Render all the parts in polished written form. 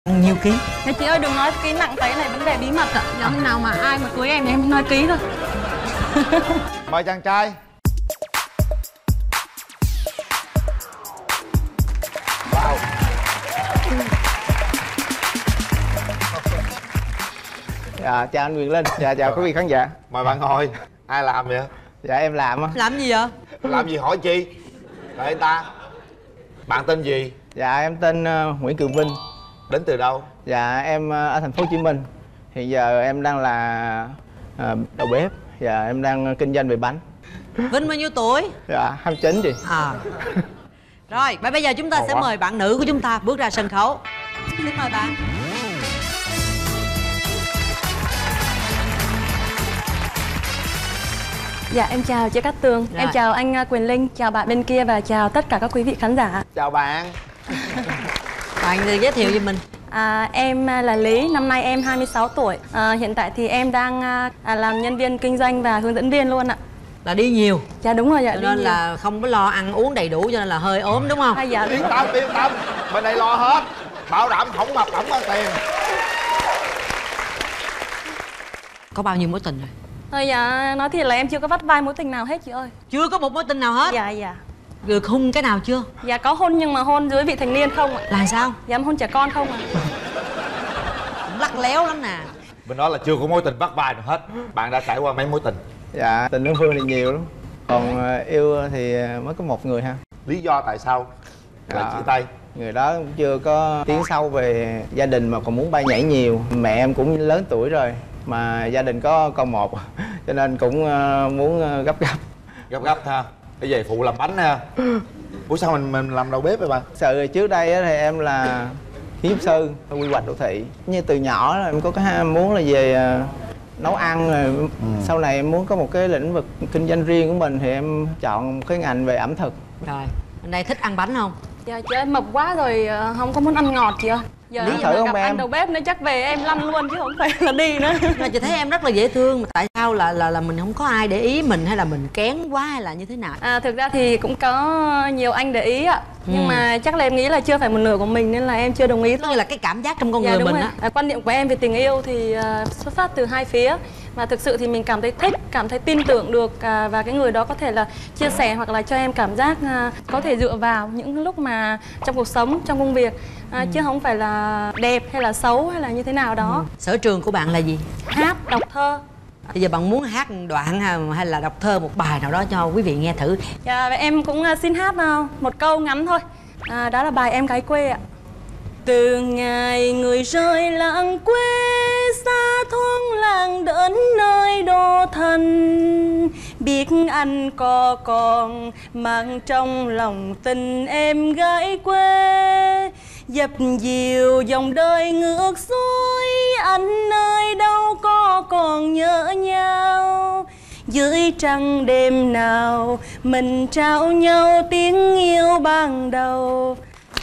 Nhiêu ký? Thế chị ơi đừng nói ký nặng cái này vấn đề bí mật ạ. Nếu khi nào mà ai mà cưới em thì em nói ký thôi. Mời chàng trai. Wow. Dạ, chào anh Quyền Linh. Dạ, chào quý vị khán giả. Mời bạn ngồi. Ai làm vậy? Dạ, em làm á. Làm gì vậy? Làm gì hỏi chi? Đợi anh ta. Bạn tên gì? Dạ, em tên Nguyễn Cường Vinh. Đến từ đâu? Dạ, em ở thành phố Hồ Chí Minh. Hiện giờ em đang là đầu bếp. Dạ, em đang kinh doanh về bánh. Vinh bao nhiêu tuổi? Dạ, 29 chị. Rồi, bây giờ chúng ta sẽ mời bạn nữ của chúng ta bước ra sân khấu. Xin mời bạn. Dạ em chào chị Cát Tường. Rồi. Em chào anh Quyền Linh, chào bạn bên kia và chào tất cả các quý vị khán giả. Chào bạn. Bạn giới thiệu với mình. Em là Lý, năm nay em 26 tuổi. Hiện tại thì em đang làm nhân viên kinh doanh và hướng dẫn viên luôn ạ. Là đi nhiều. Dạ đúng rồi, dạ. Cho nên là không có lo ăn uống đầy đủ cho nên là hơi ốm đúng không? Dạ đúng. Yên tâm. Bên đây lo hết. Bảo đảm không mập, không ăn tiền. Có bao nhiêu mối tình rồi? Thôi dạ, nói thiệt là em chưa có vắt vai mối tình nào hết chị ơi. Chưa có một mối tình nào hết? Dạ. Được hôn cái nào chưa? Dạ có hôn nhưng mà hôn dưới vị thành niên không ạ. Là sao? Dạ em hôn trẻ con không ạ. Cũng lắc léo lắm nè. Bên đó là chưa có mối tình bắt vai nào hết. Bạn đã trải qua mấy mối tình? Dạ, tình đơn phương thì nhiều lắm. Còn yêu thì mới có một người ha. Lý do tại sao lại chia tay? Người đó cũng chưa có tiến sâu về gia đình mà còn muốn bay nhảy nhiều. Mẹ em cũng lớn tuổi rồi mà gia đình có con một cho nên cũng muốn gấp. Gấp ha. Bây giờ phụ làm bánh ha. Ủa sao mình làm đầu bếp vậy bạn? Sự trước đây thì em là kiến trúc sư, quy hoạch đô thị. Như từ nhỏ là em có cái ham muốn là về nấu ăn rồi. Sau này em muốn có một cái lĩnh vực kinh doanh riêng của mình thì em chọn một cái ngành về ẩm thực. Rồi, anh đây thích ăn bánh không? Dạ chị ơi mập quá rồi, không có muốn ăn ngọt chị ơi. Giờ Thử mà không gặp em? anh đầu bếp nữa chắc về em lăn luôn chứ không phải là đi nữa. Mà chị thấy em rất là dễ thương, mà tại sao là mình không có ai để ý mình, hay là mình kén quá, hay là như thế nào? Thực ra thì cũng có nhiều anh để ý ạ. Nhưng mà chắc là em nghĩ là chưa phải một nửa của mình nên là em chưa đồng ý Tức thôi. là cái cảm giác trong con Dạ, người đúng mình rồi. á. Quan niệm của em về tình yêu thì xuất phát từ hai phía. Và thực sự thì mình cảm thấy thích, cảm thấy tin tưởng được và cái người đó có thể là chia sẻ hoặc là cho em cảm giác có thể dựa vào những lúc mà trong cuộc sống, trong công việc, chứ không phải là đẹp hay là xấu hay là như thế nào đó. Sở trường của bạn là gì? Hát, đọc thơ. Bây giờ bạn muốn hát một đoạn hay là đọc thơ một bài nào đó cho quý vị nghe thử? Dạ, và em cũng xin hát một câu ngắn thôi. Đó là bài Em Gái Quê ạ. Từ ngày người rơi làng quê, xa thôn làng đến nơi đô thành, biết anh có còn mang trong lòng tình em gái quê. Dập dìu dòng đời ngược xuôi, anh ơi đâu có còn nhớ nhau. Dưới trăng đêm nào mình trao nhau tiếng yêu ban đầu.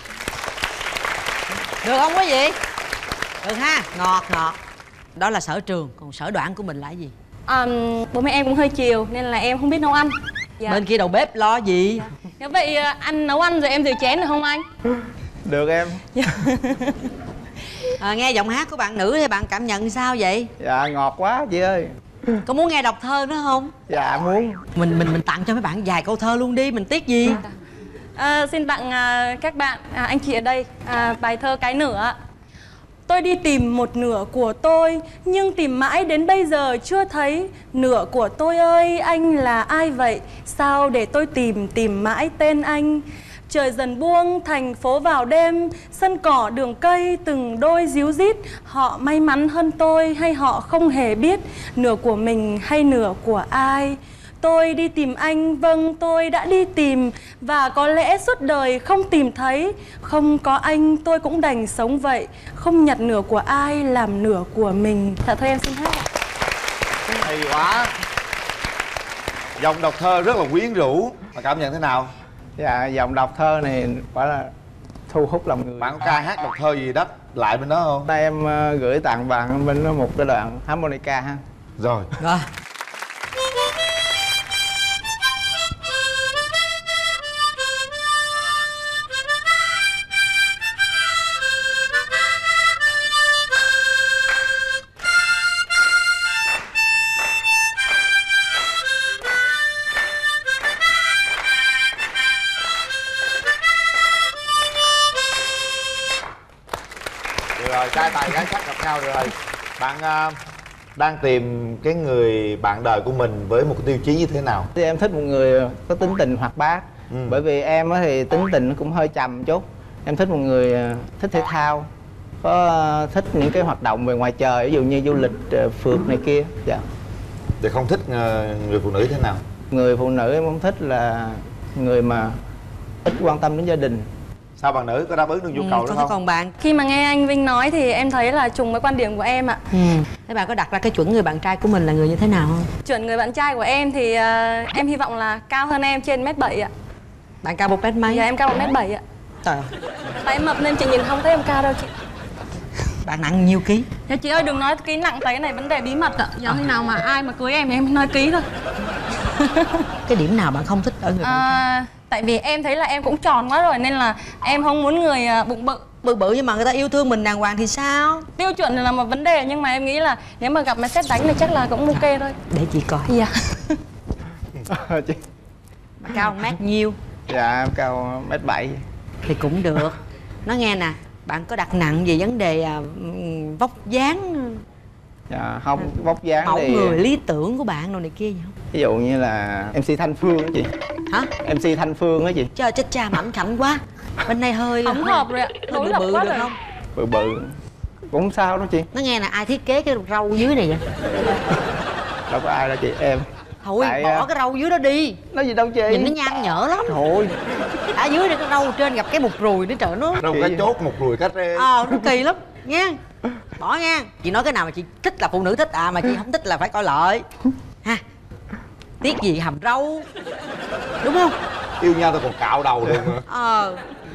Được không quý vị? Được ha, ngọt. Đó là sở trường, còn sở đoản của mình là cái gì? Bố mẹ em cũng hơi chiều nên là em không biết nấu ăn. Dạ. Bên kia đầu bếp lo gì? Nếu vậy anh nấu ăn rồi em rửa chén được không anh? Được em. Nghe giọng hát của bạn nữ thì bạn cảm nhận sao vậy? Dạ, ngọt quá chị ơi. Có muốn nghe đọc thơ nữa không? Dạ, muốn. Mình tặng cho mấy bạn vài câu thơ luôn đi, mình tiếc gì? Xin tặng các bạn, anh chị ở đây, bài thơ Cái Nửa. Tôi đi tìm một nửa của tôi, nhưng tìm mãi đến bây giờ chưa thấy. Nửa của tôi ơi, anh là ai vậy? Sao để tôi tìm mãi tên anh? Trời dần buông, thành phố vào đêm, sân cỏ đường cây từng đôi díu dít. Họ may mắn hơn tôi hay họ không hề biết nửa của mình hay nửa của ai? Tôi đi tìm anh, vâng tôi đã đi tìm, và có lẽ suốt đời không tìm thấy. Không có anh tôi cũng đành sống vậy, không nhặt nửa của ai làm nửa của mình. Dạ thôi em xin hát. Hay quá. Dòng đọc thơ rất là quyến rũ. Mà cảm nhận thế nào? Dạ, dòng đọc thơ này quả là thu hút lòng người. Bạn có ca hát đọc thơ gì đắp lại bên đó không? Đây em gửi tặng bạn bên đó một cái đoạn harmonica ha. Rồi. Được rồi, trai tài gái sắc gặp nhau rồi. Bạn đang tìm cái người bạn đời của mình với một cái tiêu chí như thế nào? Thì em thích một người có tính tình hoạt bát. Bởi vì em á thì tính tình cũng hơi trầm chút. Em thích một người thích thể thao, có thích những cái hoạt động về ngoài trời, ví dụ như du lịch, phượt này kia. Dạ. Thì không thích người phụ nữ thế nào? Người phụ nữ em không thích là người mà ít quan tâm đến gia đình. Sao bạn nữ có đáp ứng được nhu cầu đó không? Còn bạn? Khi mà nghe anh Vinh nói thì em thấy là trùng với quan điểm của em ạ. Thế bạn có đặt ra cái chuẩn người bạn trai của mình là người như thế nào không? Chuẩn người bạn trai của em thì em hy vọng là cao hơn em trên 1m7 ạ. Bạn cao 1 mét mấy? Dạ em cao 1m7 ạ. Trời ơi. Tại em mập nên chị nhìn không thấy em cao đâu chị. Bạn nặng nhiêu ký? Dạ chị ơi đừng nói ký nặng, cái này vấn đề bí mật ạ. Giờ khi nào mà ai mà cưới em thì em nói ký thôi. Cái điểm nào bạn không thích ở người bạn trai? Tại vì em thấy là em cũng tròn quá rồi nên là em không muốn người bụng bự. Bự bự nhưng mà người ta yêu thương mình đàng hoàng thì sao? Tiêu chuẩn là một vấn đề nhưng mà em nghĩ là nếu mà gặp mà xét đánh thì chắc là cũng ok thôi. Để chị coi. Dạ. Chị. Bạn cao 1 mét nhiêu? Dạ em cao 1m7. Thì cũng được. Nói nghe nè, bạn có đặt nặng về vấn đề vóc dáng, Dạ không, vóc dáng mẫu thì người lý tưởng của bạn đồ này kia gì không? ví dụ như là MC Thanh Phương đó chị. Hả? MC Thanh Phương đó chị. Trời chết cha, mảnh khảnh quá. Bên này hơi Không hợp rồi ạ. hơi Đối bự lập bự quá được rồi. không? Bự bự cũng không sao đó chị. Nó nghe là ai thiết kế cái râu dưới này vậy? Đâu có ai đâu chị, em. Thôi Tại, bỏ cái râu dưới đó đi. Nói gì đâu chị. Nhìn nó nham nhở lắm. Thôi. Ở dưới đây cái râu trên gặp cái bụt ruồi nữa trời nó. Đâu cái chốt một lùi cách rê. Nó kỳ lắm nha. Bỏ nha. Chị nói cái nào mà chị thích là phụ nữ thích mà chị không thích là phải coi lợi ha. Tiếc gì hầm râu, đúng không? Yêu nhau tao còn cạo đầu luôn hả?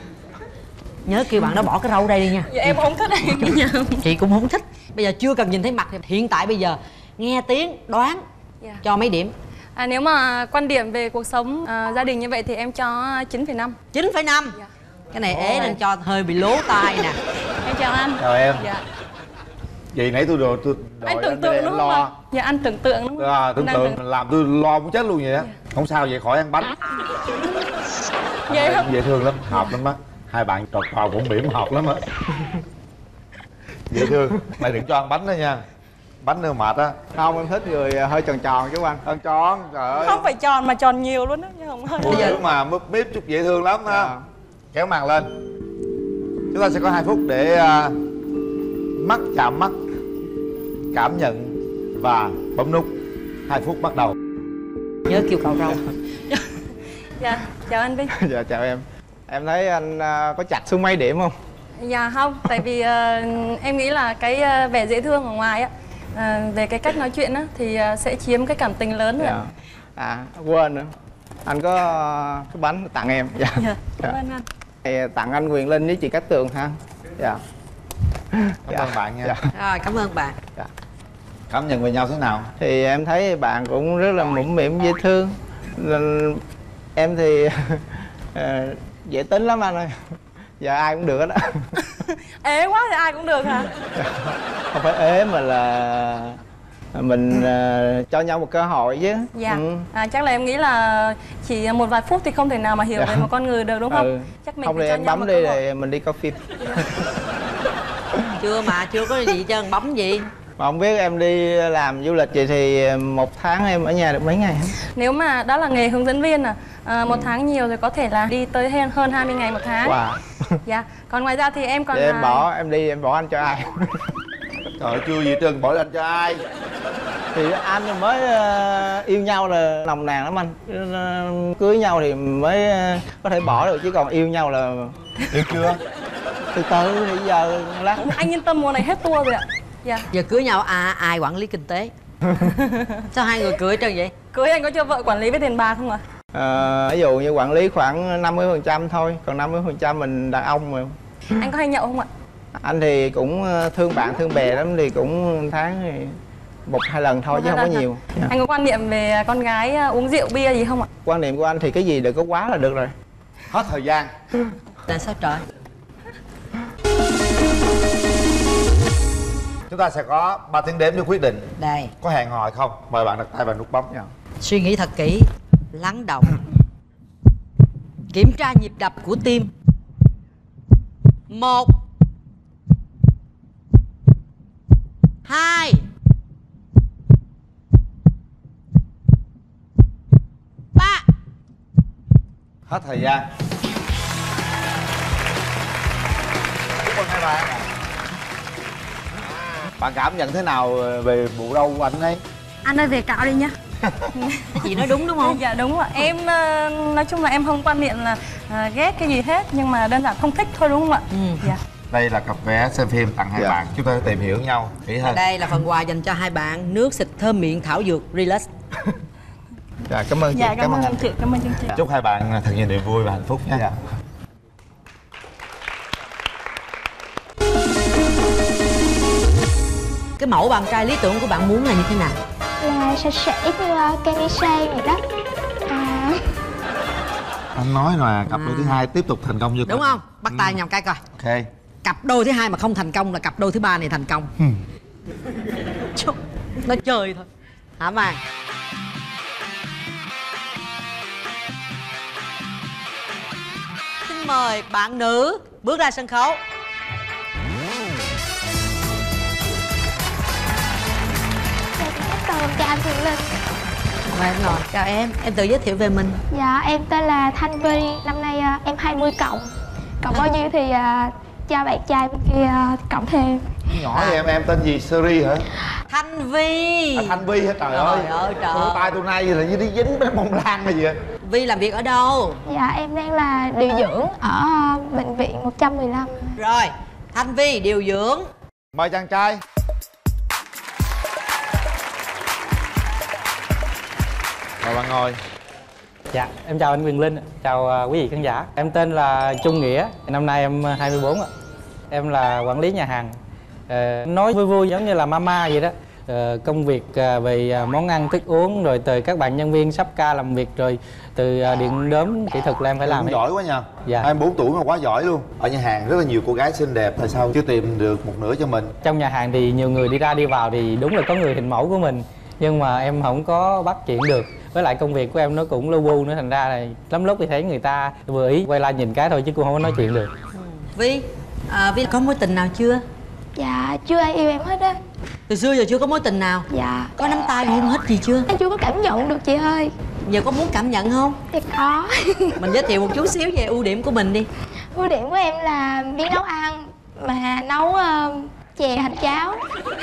Nhớ kêu bạn đó bỏ cái râu đây đi nha. Dạ em không thích anh nha. Chị cũng không thích. Bây giờ chưa cần nhìn thấy mặt thì hiện tại bây giờ nghe tiếng đoán. Dạ. Cho mấy điểm? Nếu mà quan điểm về cuộc sống gia đình như vậy thì em cho 9,5. 9,5. Dạ. Cái này ế nên cho hơi bị lố tai nè. Em chào anh. Chào em. Dạ. Vậy nãy tôi đòi Anh tưởng tượng đúng không ạ? Dạ anh tưởng tượng đúng không? tưởng tượng làm tôi lo muốn chết luôn vậy á. Không sao vậy, khỏi ăn bánh. Vậy không? Dễ thương lắm, hợp lắm á. Hai bạn trọt vào cũng mỉm hợp lắm á. Dễ thương. Mày đừng cho ăn bánh đó nha. Bánh nữa mệt á. Không, em thích người hơi tròn tròn chứ anh. Ăn tròn, trời ơi. Không phải tròn mà tròn nhiều luôn á chứ không hơi. Phụ nữ mà mướp míp chút dễ thương lắm ha. Kéo màn lên. Chúng ta sẽ có 2 phút để mắt chạm mắt, cảm nhận và bấm nút. 2 phút bắt đầu. Nhớ kêu cạo râu. Dạ, chào anh Vinh. Dạ chào em. Em thấy anh có chặt xuống mấy điểm không? Dạ không, tại vì em nghĩ là cái vẻ dễ thương ở ngoài á, về cái cách nói chuyện á thì sẽ chiếm cái cảm tình lớn rồi. Dạ. Quên nữa. Anh có cái bánh tặng em. Dạ. Cảm ơn anh. Thì tặng anh Quyền Linh với chị Cát Tường ha. Dạ. Cảm ơn bạn nha. Dạ. Rồi, cảm ơn bạn. Dạ. Cảm nhận về nhau thế nào? Thì em thấy bạn cũng rất là mũm mĩm dễ thương. Nên em thì dễ tính lắm anh ơi. Giờ ai cũng được hết á. Ế quá thì ai cũng được hả? Không phải ế mà là mình cho nhau một cơ hội chứ. Dạ. Chắc là em nghĩ là chỉ một vài phút thì không thể nào mà hiểu về một con người được đúng không? Chắc mình không phải thì cho em nhau bấm một đi cơ hội. rồi mình đi coi phim. Chưa có gì trơn, bấm gì. Mà không biết em đi làm du lịch vậy thì 1 tháng em ở nhà được mấy ngày hả? Nếu mà đó là nghề hướng dẫn viên 1 tháng nhiều rồi có thể là đi tới hơn 20 ngày 1 tháng. Wow. Dạ. Còn ngoài ra thì em còn Vậy em bỏ em đi em bỏ anh cho ai? Trời ơi, chưa gì trơn bỏ anh cho ai? Thì anh mới yêu nhau là nồng nàn lắm anh. Cưới nhau thì mới có thể bỏ được chứ còn yêu nhau là Được chưa? từ từ thì giờ lát. anh yên tâm mùa này hết tour rồi ạ. Dạ. Giờ cưới nhau ai quản lý kinh tế? Sao hai người cưới trơn vậy? Cưới anh có cho vợ quản lý với tiền bạc không ạ? Ví dụ như quản lý khoảng 50% thôi, còn 50% mình đàn ông mà. Anh có hay nhậu không ạ? Anh thì cũng thương bạn thương bè lắm, thì cũng tháng thì 1-2 lần thôi chứ không có nhiều. Anh có quan niệm về con gái uống rượu bia gì không ạ? Quan niệm của anh thì cái gì đừng có quá là được rồi. Hết thời gian. Tại sao trời? Chúng ta sẽ có 3 tiếng đếm để quyết định. Đây, Có hẹn hò hay không? Mời bạn đặt tay vào nút bấm. suy nghĩ thật kỹ, lắng động, kiểm tra nhịp đập của tim. 1 2 3. Hết thời gian. Chúc mừng hai bạn. Bạn cảm nhận thế nào về bộ râu của anh ấy? Anh ơi về cạo đi nhá. Chị nói đúng đúng không? Dạ đúng ạ. Em nói chung là em không quan niệm là ghét cái gì hết, nhưng mà đơn giản không thích thôi, đúng không ạ? Dạ. Đây là cặp vé xem phim tặng hai bạn. Chúng ta tìm hiểu nhau kỹ hơn. Đây là phần quà dành cho hai bạn, nước xịt thơm miệng thảo dược Relax. Dạ cảm ơn chị. Dạ cảm ơn anh chị, cảm ơn chương trình. Chúc hai bạn thật nhiều niềm vui và hạnh phúc nha. Cái mẫu bạn trai lý tưởng của bạn muốn là như thế nào? Là sạch sẽ như Kenny Sang vậy đó. Anh nói là cặp đôi thứ hai tiếp tục thành công chưa? Đúng không? Bắt tay nhầm cái coi. Ok. Cặp đôi thứ hai mà không thành công là cặp đôi thứ ba này thành công. Chúc nó chơi thôi. Hả Vàng? Xin mời bạn nữ bước ra sân khấu. Chào anh Thùy Linh. Mời em ngồi. Chào em tự giới thiệu về mình. Dạ em tên là Thanh Vi, năm nay em 20 cộng. Cộng bao nhiêu thì cho bạn trai bên kia cộng thêm. Nhỏ thì em tên gì? Seri hả? Thanh Vi. Thanh Vi hả? Trời ơi. Trời Ôi, tay tôi nay là như đi dính cái bông lan hay gì vậy? Vi làm việc ở đâu? Dạ em đang là điều dưỡng ở bệnh viện 115. Rồi, Thanh Vi điều dưỡng. Mời chàng trai. Mời bạn ngồi. Dạ, em chào anh Quyền Linh, chào quý vị khán giả. Em tên là Trung Nghĩa, năm nay em 24 ạ. Em là quản lý nhà hàng. Nói vui vui giống như là mama vậy đó. Công việc về món ăn, thức uống, rồi từ các bạn nhân viên sắp ca làm việc, rồi từ điện đốm kỹ thuật là em phải làm. Giỏi quá nha. Dạ. 24 tuổi mà quá giỏi luôn. Ở nhà hàng rất là nhiều cô gái xinh đẹp, tại sao chưa tìm được một nửa cho mình? Trong nhà hàng thì nhiều người đi ra đi vào thì đúng là có người hình mẫu của mình, nhưng mà em không có bắt chuyện được. Với lại công việc của em nó cũng lu bu nữa, thành ra là lắm lúc thì thấy người ta vừa ý quay lại nhìn cái thôi chứ cũng không có nói chuyện được. Vi, Vi có mối tình nào chưa? Dạ chưa ai yêu em hết á. Từ xưa giờ chưa có mối tình nào? Dạ. Có nắm tay hôn hết gì chưa? Em chưa có cảm nhận được chị ơi. Giờ có muốn cảm nhận không? Thì có. Mình giới thiệu một chút xíu về ưu điểm của mình đi. Ưu điểm của em là biết nấu ăn, mà nấu chè hành cháo.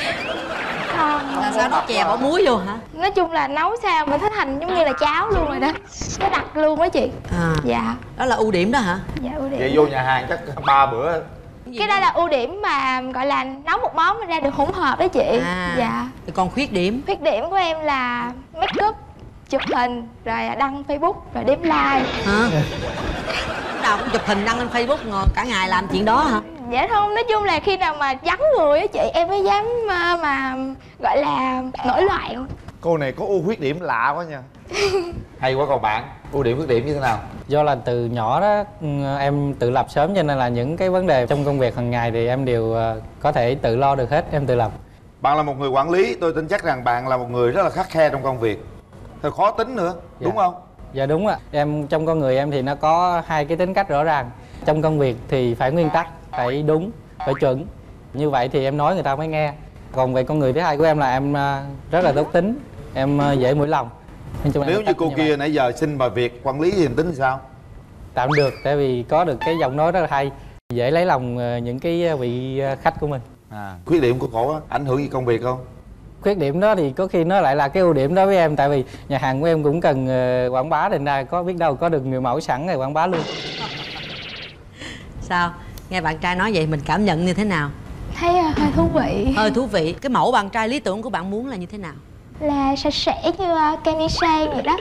Còn Là sao nó chè bỏ muối vô hả? nói chung là nấu sao mà thấy thành giống như là cháo luôn rồi đó. Nó đặc luôn đó chị. Dạ. Đó là ưu điểm đó hả? Dạ ưu Vậy điểm. vô nhà hàng chắc 3 bữa. Cái đó là ưu điểm mà gọi là nấu một món mà ra được hỗn hợp đó chị. Dạ. Thì còn khuyết điểm? Khuyết điểm của em là make up, chụp hình, rồi đăng Facebook, rồi đếm like. Hả? Lúc nào cũng chụp hình đăng lên Facebook ngồi cả ngày làm chuyện đó hả? Dạ không, nói chung là khi nào mà vắng người á chị em mới dám mà gọi là nổi loạn. Cô này có ưu khuyết điểm lạ quá nha. Hay quá. Còn bạn, ưu điểm khuyết điểm như thế nào? Do là từ nhỏ đó em tự lập sớm, cho nên là những cái vấn đề trong công việc hàng ngày thì em đều có thể tự lo được hết, em tự lập. Bạn là một người quản lý, tôi tin chắc rằng bạn là một người rất là khắt khe trong công việc, thật khó tính nữa, đúng không? Dạ đúng ạ. Em trong con người em thì nó có hai cái tính cách rõ ràng. Trong công việc thì phải nguyên tắc, phải đúng, phải chuẩn. Như vậy thì em nói người ta mới nghe. Còn về con người thứ hai của em là em rất là tốt tính, em dễ mũi lòng. Nếu như cô kia nãy giờ xin vào việc quản lý thì tính sao? Tạm được, tại vì có được cái giọng nói rất là hay, dễ lấy lòng những cái vị khách của mình. Khuyết điểm của cổ á, ảnh hưởng gì công việc không? Khuyết điểm đó thì có khi nó lại là cái ưu điểm đối với em, tại vì nhà hàng của em cũng cần quảng bá, thành ra có biết đâu có được người mẫu sẵn rồi quảng bá luôn. Sao? Nghe bạn trai nói vậy mình cảm nhận như thế nào? Thấy hơi thú vị. Hơi thú vị. Cái mẫu bạn trai lý tưởng của bạn muốn là như thế nào? Là sạch sẽ như Kenny Sang vậy đó.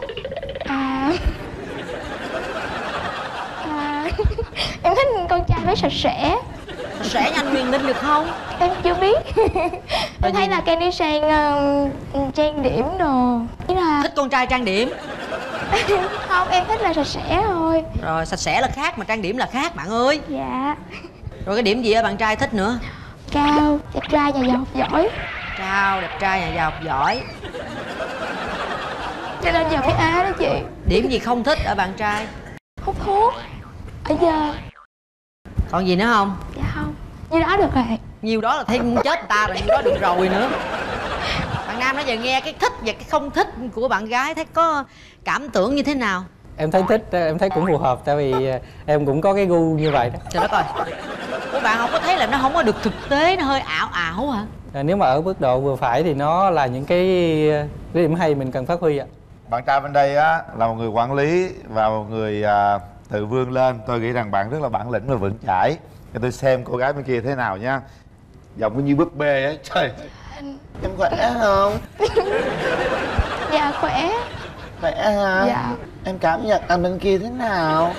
Em thích con trai phải sạch sẽ. Sẽ nhanh Quyền Linh được không? Em chưa biết. Em thấy là Kenny Sang trang điểm đồ. Ý là Thích con trai trang điểm. không, em thích là sạch sẽ thôi. Rồi sạch sẽ là khác mà trang điểm là khác bạn ơi. Dạ. Rồi cái điểm gì ở bạn trai thích nữa? Cao, đẹp trai, nhà giàu, giỏi. Cao, đẹp trai, nhà giàu, giỏi. Cho nên giờ mới á đó chị. Điểm gì không thích ở bạn trai? Hút thuốc. Ở giờ. Còn gì nữa không? Dạ không. Như đó được rồi. Nhiều đó là thấy muốn chết người ta rồi, nhiêu đó được rồi nữa. Bạn nam nói giờ nghe cái thích và cái không thích của bạn gái, thấy có cảm tưởng như thế nào? Em thấy thích, em thấy cũng phù hợp, tại vì em cũng có cái gu như vậy đó. Trời đất ơi, của bạn không có thấy là nó không có được thực tế, nó hơi ảo ảo hả? Nếu mà ở mức độ vừa phải thì nó là những cái điểm hay mình cần phát huy ạ. Bạn trai bên đây á là một người quản lý và một người tự vươn lên. Tôi nghĩ rằng bạn rất là bản lĩnh và vững chãi. Để tôi xem cô gái bên kia thế nào nha. Giọng cứ như búp bê á. Trời, em khỏe không? Dạ khỏe. Khỏe hả? Dạ. Em cảm nhận anh bên kia thế nào?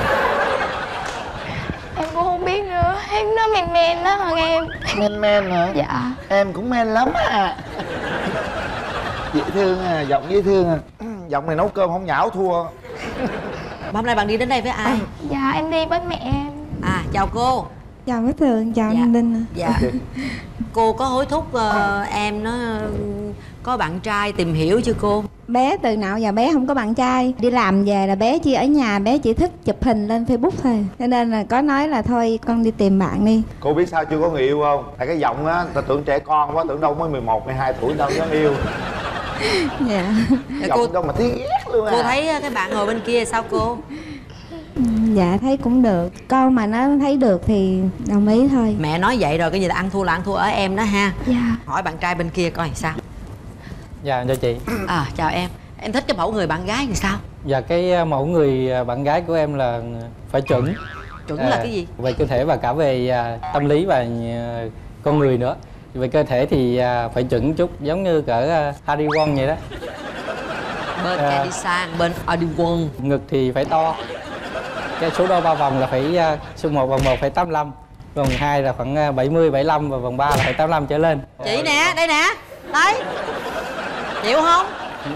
Em cũng không biết nữa, em nó men men đó hơn em. Men men hả? Dạ. Em cũng men lắm à. Dễ thương à, giọng dễ thương à. Giọng này nấu cơm không nhão thua. Hôm nay bạn đi đến đây với ai? Dạ em đi với mẹ em. À, chào cô. Chào Cát Tường, chào Dạ. anh Linh. Dạ. Cô có hối thúc em nó có bạn trai tìm hiểu chưa cô? Bé từ nào giờ bé không có bạn trai. Đi làm về là bé chỉ ở nhà, bé chỉ thích chụp hình lên Facebook thôi. Cho nên là có nói là thôi con đi tìm bạn đi. Cô biết sao chưa có người yêu không? Tại cái giọng á, ta tưởng trẻ con quá, tưởng đâu mới 11, 12 tuổi đâu có yêu. Dạ. Giọng Cô- đâu mà thấy ghét luôn à. Cô thấy cái bạn ngồi bên kia sao cô? Dạ thấy cũng được. Con mà nó thấy được thì đồng ý thôi. Mẹ nói vậy rồi, cái gì là ăn thua ở em đó ha. Dạ. Hỏi bạn trai bên kia coi sao. Dạ cho chị. À, chào em thích cái mẫu người bạn gái thì sao? Và cái mẫu người bạn gái của em là phải chuẩn. Chuẩn là cái gì? Về cơ thể và cả về tâm lý và con người nữa. Về cơ thể thì phải chuẩn chút, giống như cỡ Harry Won vậy đó. Bên Candy Sang, bên Adi Won. Ngực thì phải to. Cái số đo 3 vòng là phải số 1 vòng 1 phải 85, vòng 2 là khoảng 70 75 và vòng 3 là phải 85 trở lên. Chị nè, đây nè. Đấy. Chịu không?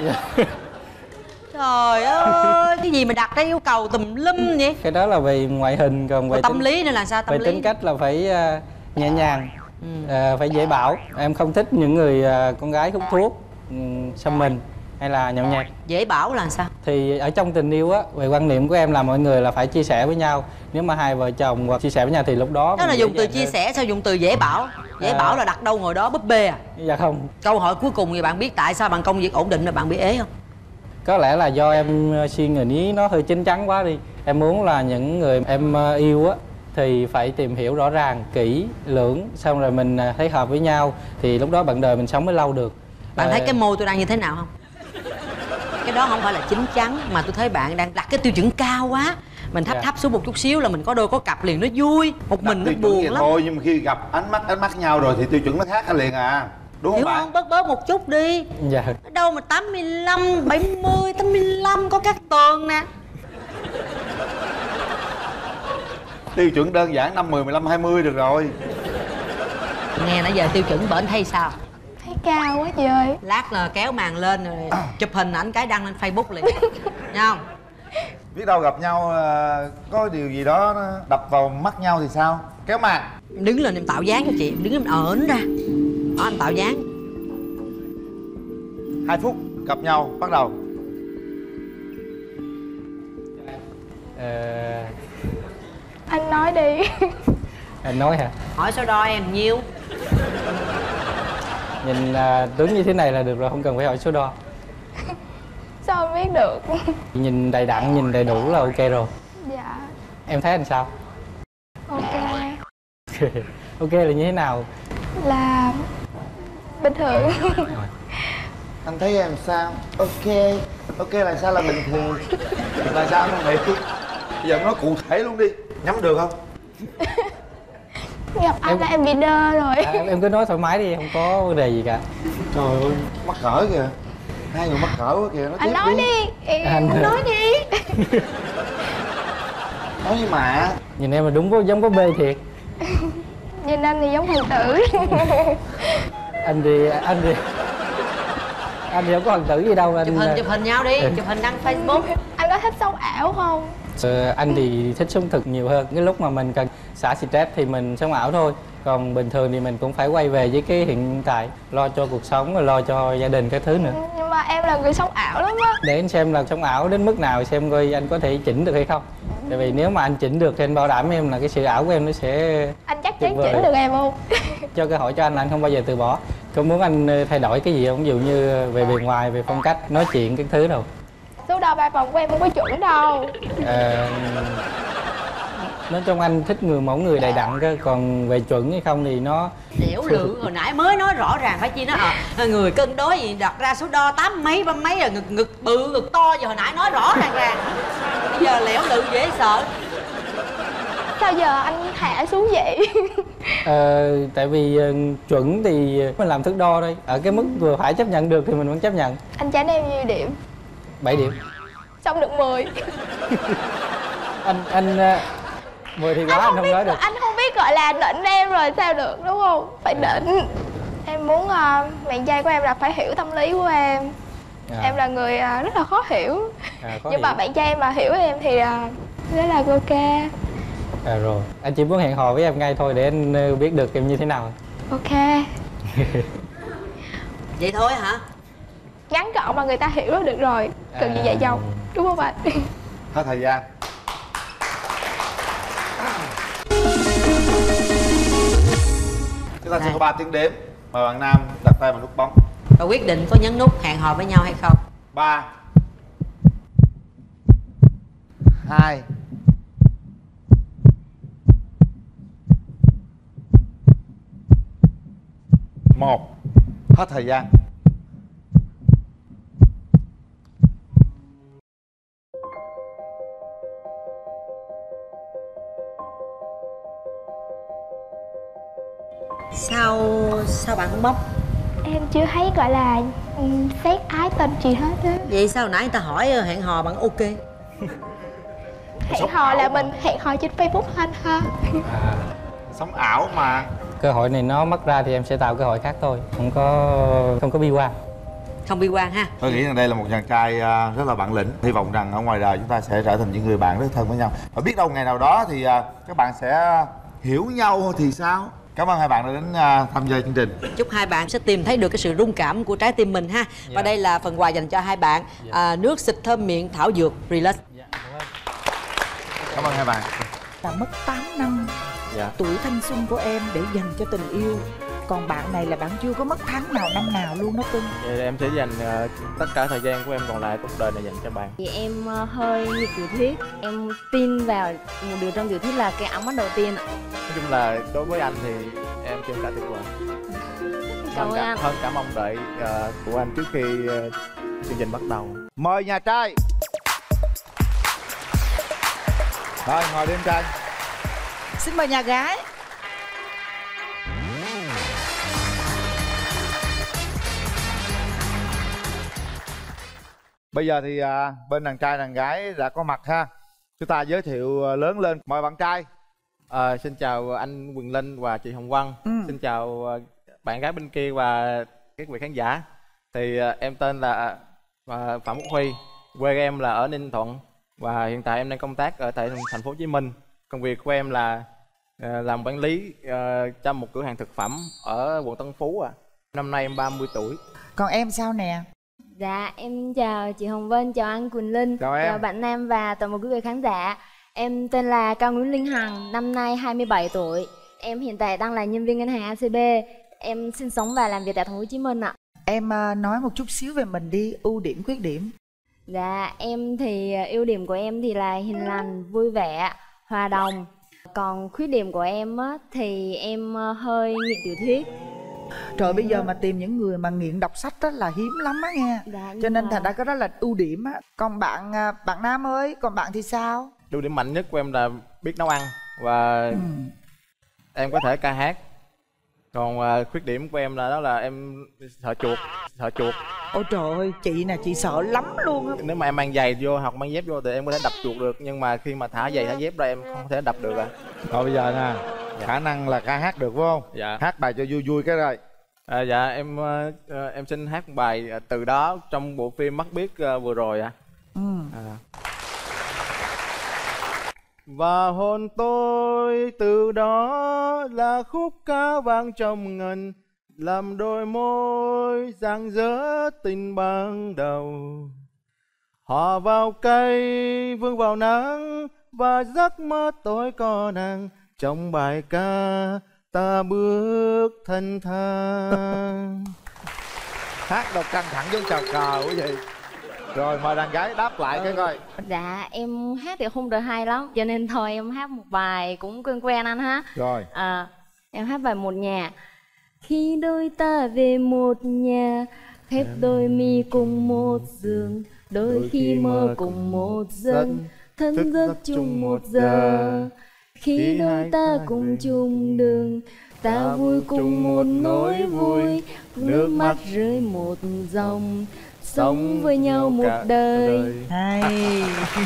Trời ơi, cái gì mà đặt ra yêu cầu tùm lum vậy? Cái đó là về ngoại hình, còn về Tâm lý nữa là sao? Tâm về lý. tính cách là phải nhẹ nhàng, phải dễ bảo. Em không thích những người con gái hút thuốc, xăm mình hay là nhậu nhẹt. Dễ bảo là sao? Thì ở trong tình yêu á, về quan niệm của em là mọi người là phải chia sẻ với nhau. Nếu mà hai vợ chồng hoặc chia sẻ với nhau thì lúc đó Đó là mình dùng dễ từ dàng chia hơn. sẻ, sao dùng từ dễ bảo? Dễ bảo là đặt đâu ngồi đó búp bê à? Dạ không. Câu hỏi cuối cùng thì bạn biết tại sao bạn công việc ổn định là bạn bị ế không? Có lẽ là do em suy nghĩ nó hơi chín chắn quá đi. Em muốn là những người em yêu á thì phải tìm hiểu rõ ràng, kỹ, lưỡng, xong rồi mình thấy hợp với nhau thì lúc đó bạn đời mình sống mới lâu được. Bạn thấy cái môi tôi đang như thế nào không? Cái đó không phải là chín chắn, mà tôi thấy bạn đang đặt cái tiêu chuẩn cao quá. Mình thấp Dạ. thấp xuống một chút xíu là mình có đôi có cặp liền, nó vui. Một mình nó Tiêu chuẩn buồn vậy lắm. thôi, nhưng mà khi gặp ánh mắt nhau rồi thì tiêu chuẩn nó khác liền à. Đúng không Hiểu bạn? không? Bớt một chút đi. Dạ. Ở đâu mà 85, 70, 85 có các tường nè. Tiêu chuẩn đơn giản 5, 10, 15, 20 được rồi. Nghe nãy giờ tiêu chuẩn bển thấy sao? Thấy cao quá chị ơi. Lát là kéo màn lên rồi chụp hình ảnh cái đăng lên Facebook liền. Nha không? Biết đâu gặp nhau có điều gì đó nó đập vào mắt nhau thì sao? Kéo màn. Em đứng lên em tạo dáng cho chị, em đứng em ẩn ra. Đó, em tạo dáng. 2 phút gặp nhau, bắt đầu. Anh nói đi. Anh nói hả? Hỏi số đo em nhiêu? Nhìn tướng như thế này là được rồi, không cần phải hỏi số đo. Sao em biết được? Nhìn đầy đặn, nhìn đầy đủ là ok rồi. Dạ. Em thấy anh sao? Ok. Ok là như thế nào? Là bình thường. Anh thấy em sao? Ok. Ok là sao là bình thường? Là sao anh không hiểu? Bây giờ em nói cụ thể luôn đi. Nhắm được không? Gặp anh là em bị đơ rồi. Em cứ nói thoải mái đi, không có vấn đề gì cả. Trời ơi, mắc cỡ kìa. Hai người mắc cỡ quá kìa. Anh nói đi. Anh nói đi. Nói với mạ. Nhìn em là đúng giống có bê thiệt. Nhìn anh thì giống hoàng tử. Anh thì không có hoàng tử gì đâu. Chụp hình nhau đi, chụp hình đăng Facebook. Anh có thích sống ảo không? Anh thì thích sống thực nhiều hơn. Cái lúc mà mình cần xả stress thì mình sống ảo thôi. Còn bình thường thì mình cũng phải quay về với cái hiện tại, lo cho cuộc sống và lo cho gia đình cái thứ nữa. Nhưng mà em là người sống ảo lắm á. Để anh xem là sống ảo đến mức nào, xem coi anh có thể chỉnh được hay không. Tại vì nếu mà anh chỉnh được thì anh bảo đảm em là cái sự ảo của em nó sẽ Anh chắc tuyệt chắn vời. chỉnh được em không? cho cơ hội cho anh không bao giờ từ bỏ. Có muốn anh thay đổi cái gì không, ví dụ như về bề ngoài, về phong cách nói chuyện các thứ đâu? Số đo 3 vòng của em không có chuẩn đâu. Nói chung anh thích mỗi người đầy đặn cơ, còn về chuẩn hay không thì nó Liễu lượng hồi nãy mới nói rõ ràng phải chi nó người cân đối gì đặt ra số đo 8 mấy 3 mấy rồi ngực bự ngực to, giờ hồi nãy nói rõ ràng bây giờ liễu lượng dễ sợ. Sao giờ anh hạ xuống vậy? Tại vì chuẩn thì mình làm thước đo thôi, ở cái mức vừa phải chấp nhận được thì mình vẫn chấp nhận. Anh chán em nhiêu điểm? 7 điểm. Xong được 10. Anh 10 thì quá anh không nói được. Anh không biết gọi là định em rồi sao được, đúng không? Phải định. Em muốn bạn trai của em là phải hiểu tâm lý của em. Em là người rất là khó hiểu. Nhưng mà bạn trai em mà hiểu em thì rất là ok. Rồi, anh chỉ muốn hẹn hò với em ngay thôi để anh biết được em như thế nào. Ok. Vậy thôi hả? Ngắn gọn mà người ta hiểu là được rồi. Cần gì vậy chồng? Đúng không anh? Hết thời gian. Chúng ta sẽ có 3 tiếng đếm. Mời bạn nam đặt tay vào nút bấm và quyết định có nhấn nút hẹn hò với nhau hay không. 3 2 1. Hết thời gian. Sao bạn không bấm? Em chưa thấy gọi là xét ái tình gì hết á. Vậy sao hồi nãy người ta hỏi hẹn hò bạn ok? Hẹn hò là mình hẹn hò trên Facebook anh ha. Sống ảo mà. Cơ hội này nó mất ra thì em sẽ tạo cơ hội khác thôi, không có bi quan. Không bi quan ha. Tôi nghĩ rằng đây là một chàng trai rất là bản lĩnh. Hy vọng rằng ở ngoài đời chúng ta sẽ trở thành những người bạn rất thân với nhau. Và biết đâu ngày nào đó thì các bạn sẽ hiểu nhau thì sao. Cảm ơn hai bạn đã đến tham gia chương trình. Chúc hai bạn sẽ tìm thấy được cái sự rung cảm của trái tim mình ha. Và đây là phần quà dành cho hai bạn, nước xịt thơm miệng thảo dược Relax. Cảm ơn hai bạn. Là mất 8 năm tuổi thanh xuân của em để dành cho tình yêu. Còn bạn này là bạn chưa có mất tháng nào năm nào luôn đó cưng. Vậy em sẽ dành tất cả thời gian của em còn lại cuộc đời này dành cho bạn. Thì em hơi nghiệt tiểu thuyết. Em tin vào một điều trong tiểu thuyết là cái áng mắt đầu tiên ạ. Nói chung là đối với anh thì em chưa cả tuyệt vời. Cảm ơn anh. Hơn cả mong đợi của anh trước khi chương trình bắt đầu. Mời nhà trai. Rồi ngồi đi em trai. Xin mời nhà gái. Bây giờ thì bên đàn trai đàn gái đã có mặt ha. Chúng ta giới thiệu lớn lên. Mời bạn trai. Xin chào anh Quyền Linh và chị Hồng Vân. Xin chào bạn gái bên kia và các vị khán giả. Thì em tên là Phạm Quốc Huy. Quê em là ở Ninh Thuận. Và hiện tại em đang công tác ở tại thành phố Hồ Chí Minh. Công việc của em là làm quản lý cho một cửa hàng thực phẩm ở quận Tân Phú ạ. Năm nay em 30 tuổi. Còn em sao nè? Dạ, em chào chị Hồng Vân, chào anh Quỳnh Linh, chào em, chào bạn Nam và toàn bộ quý vị khán giả. Em tên là Cao Nguyễn Linh Hằng, năm nay 27 tuổi. Em hiện tại đang là nhân viên ngân hàng ACB. Em sinh sống và làm việc tại thành phố Hồ Chí Minh ạ. Em nói một chút xíu về mình đi, ưu điểm, khuyết điểm. Dạ, em thì ưu điểm của em thì là hiền lành, vui vẻ, hòa đồng. Còn khuyết điểm của em á, thì em hơi nghiện tiểu thuyết. Trời, bây giờ mà tìm những người mà nghiện đọc sách đó là hiếm lắm á nghe. Dạ, cho nên thành ra cái đó là ưu điểm á. Còn bạn Nam ơi, còn bạn thì sao? Ưu điểm mạnh nhất của em là biết nấu ăn và em có thể ca hát. Còn khuyết điểm của em là đó là em sợ chuột. Ôi trời ơi, chị nè, chị sợ lắm luôn á. Nếu mà em mang giày vô hoặc mang dép vô thì em có thể đập chuột được, nhưng mà khi mà thả giày thả dép ra em không thể đập được ạ. Rồi bây giờ nè, khả năng là ca hát được phải không? Dạ. Hát bài cho vui vui cái rồi. Dạ em xin hát một bài Từ Đó trong bộ phim Mắt Biếc vừa rồi ạ. Và hôn tôi từ đó là khúc ca vang trong ngân, làm đôi môi rạng rỡ tình ban đầu. Hòa vào cây vương vào nắng và giấc mơ tôi có nàng trong bài ca ta bước thanh thang. Hát đâu căng thẳng giống chào cờ quý vị. Rồi mời đàn gái đáp lại cái coi. Dạ em hát thì không được hay lắm, cho nên thôi em hát một bài cũng quen quen anh ha. Rồi em hát bài Một Nhà. Khi đôi ta về một nhà, khép đôi mi cùng một giường, đôi khi mơ cùng một giấc, thân giấc chung một giờ. Khi đôi ta cùng chung đường, ta vui cùng một nỗi vui, nước mắt rơi một dòng, sống với nhau một đời. Hay.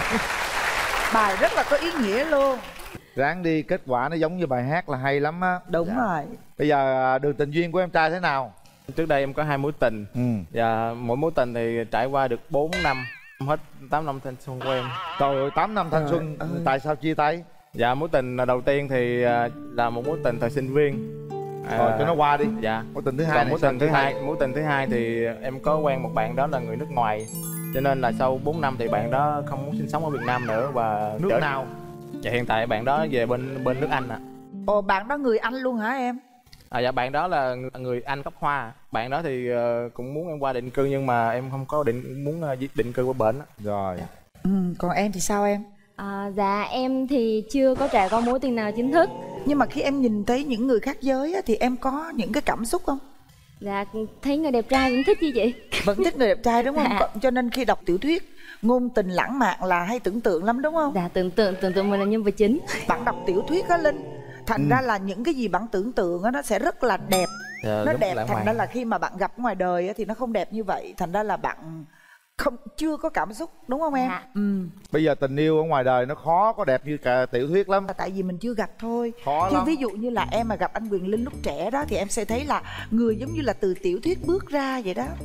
Bài rất là có ý nghĩa luôn. Ráng đi, kết quả nó giống như bài hát là hay lắm á. Đúng rồi. Bây giờ đường tình duyên của em trai thế nào? Trước đây em có 2 mối tình. Và mỗi mối tình thì trải qua được 4 năm. Hết 8 năm thanh xuân của em. Trời ơi, 8 năm thanh xuân. Tại sao chia tay? Dạ mối tình đầu tiên thì là một mối tình thời sinh viên. Rồi cho nó qua đi. Dạ. Mối tình thứ hai. Mối tình thứ hai thì em có quen một bạn đó là người nước ngoài. Cho nên là sau 4 năm thì bạn đó không muốn sinh sống ở Việt Nam nữa và nước nào? Dạ hiện tại bạn đó về bên nước Anh ạ. Ồ, bạn đó người Anh luôn hả em? Dạ bạn đó là người Anh gốc Hoa. Bạn đó thì cũng muốn em qua định cư nhưng mà em không có muốn định cư qua bển. Rồi. Còn em thì sao em? Dạ em thì chưa có trải qua mối tình nào chính thức. Nhưng mà khi em nhìn thấy những người khác giới á, thì em có những cái cảm xúc không? Dạ thấy người đẹp trai vẫn thích chứ chị. Vẫn thích người đẹp trai đúng không? Cho nên khi đọc tiểu thuyết ngôn tình lãng mạn là hay tưởng tượng lắm đúng không? Dạ tưởng tượng mình là nhân vật chính. Bạn đọc tiểu thuyết á Linh, thành ra là những cái gì bạn tưởng tượng á nó sẽ rất là đẹp. Nó đẹp, thành ra là khi mà bạn gặp ngoài đời á thì nó không đẹp như vậy. Thành ra là bạn chưa có cảm xúc đúng không em? Bây giờ tình yêu ở ngoài đời nó khó có đẹp như cả tiểu thuyết lắm. Tại vì mình chưa gặp thôi. Khó chứ lắm. ví dụ như là em mà gặp anh Quyền Linh lúc trẻ đó thì em sẽ thấy là người giống như là từ tiểu thuyết bước ra vậy đó.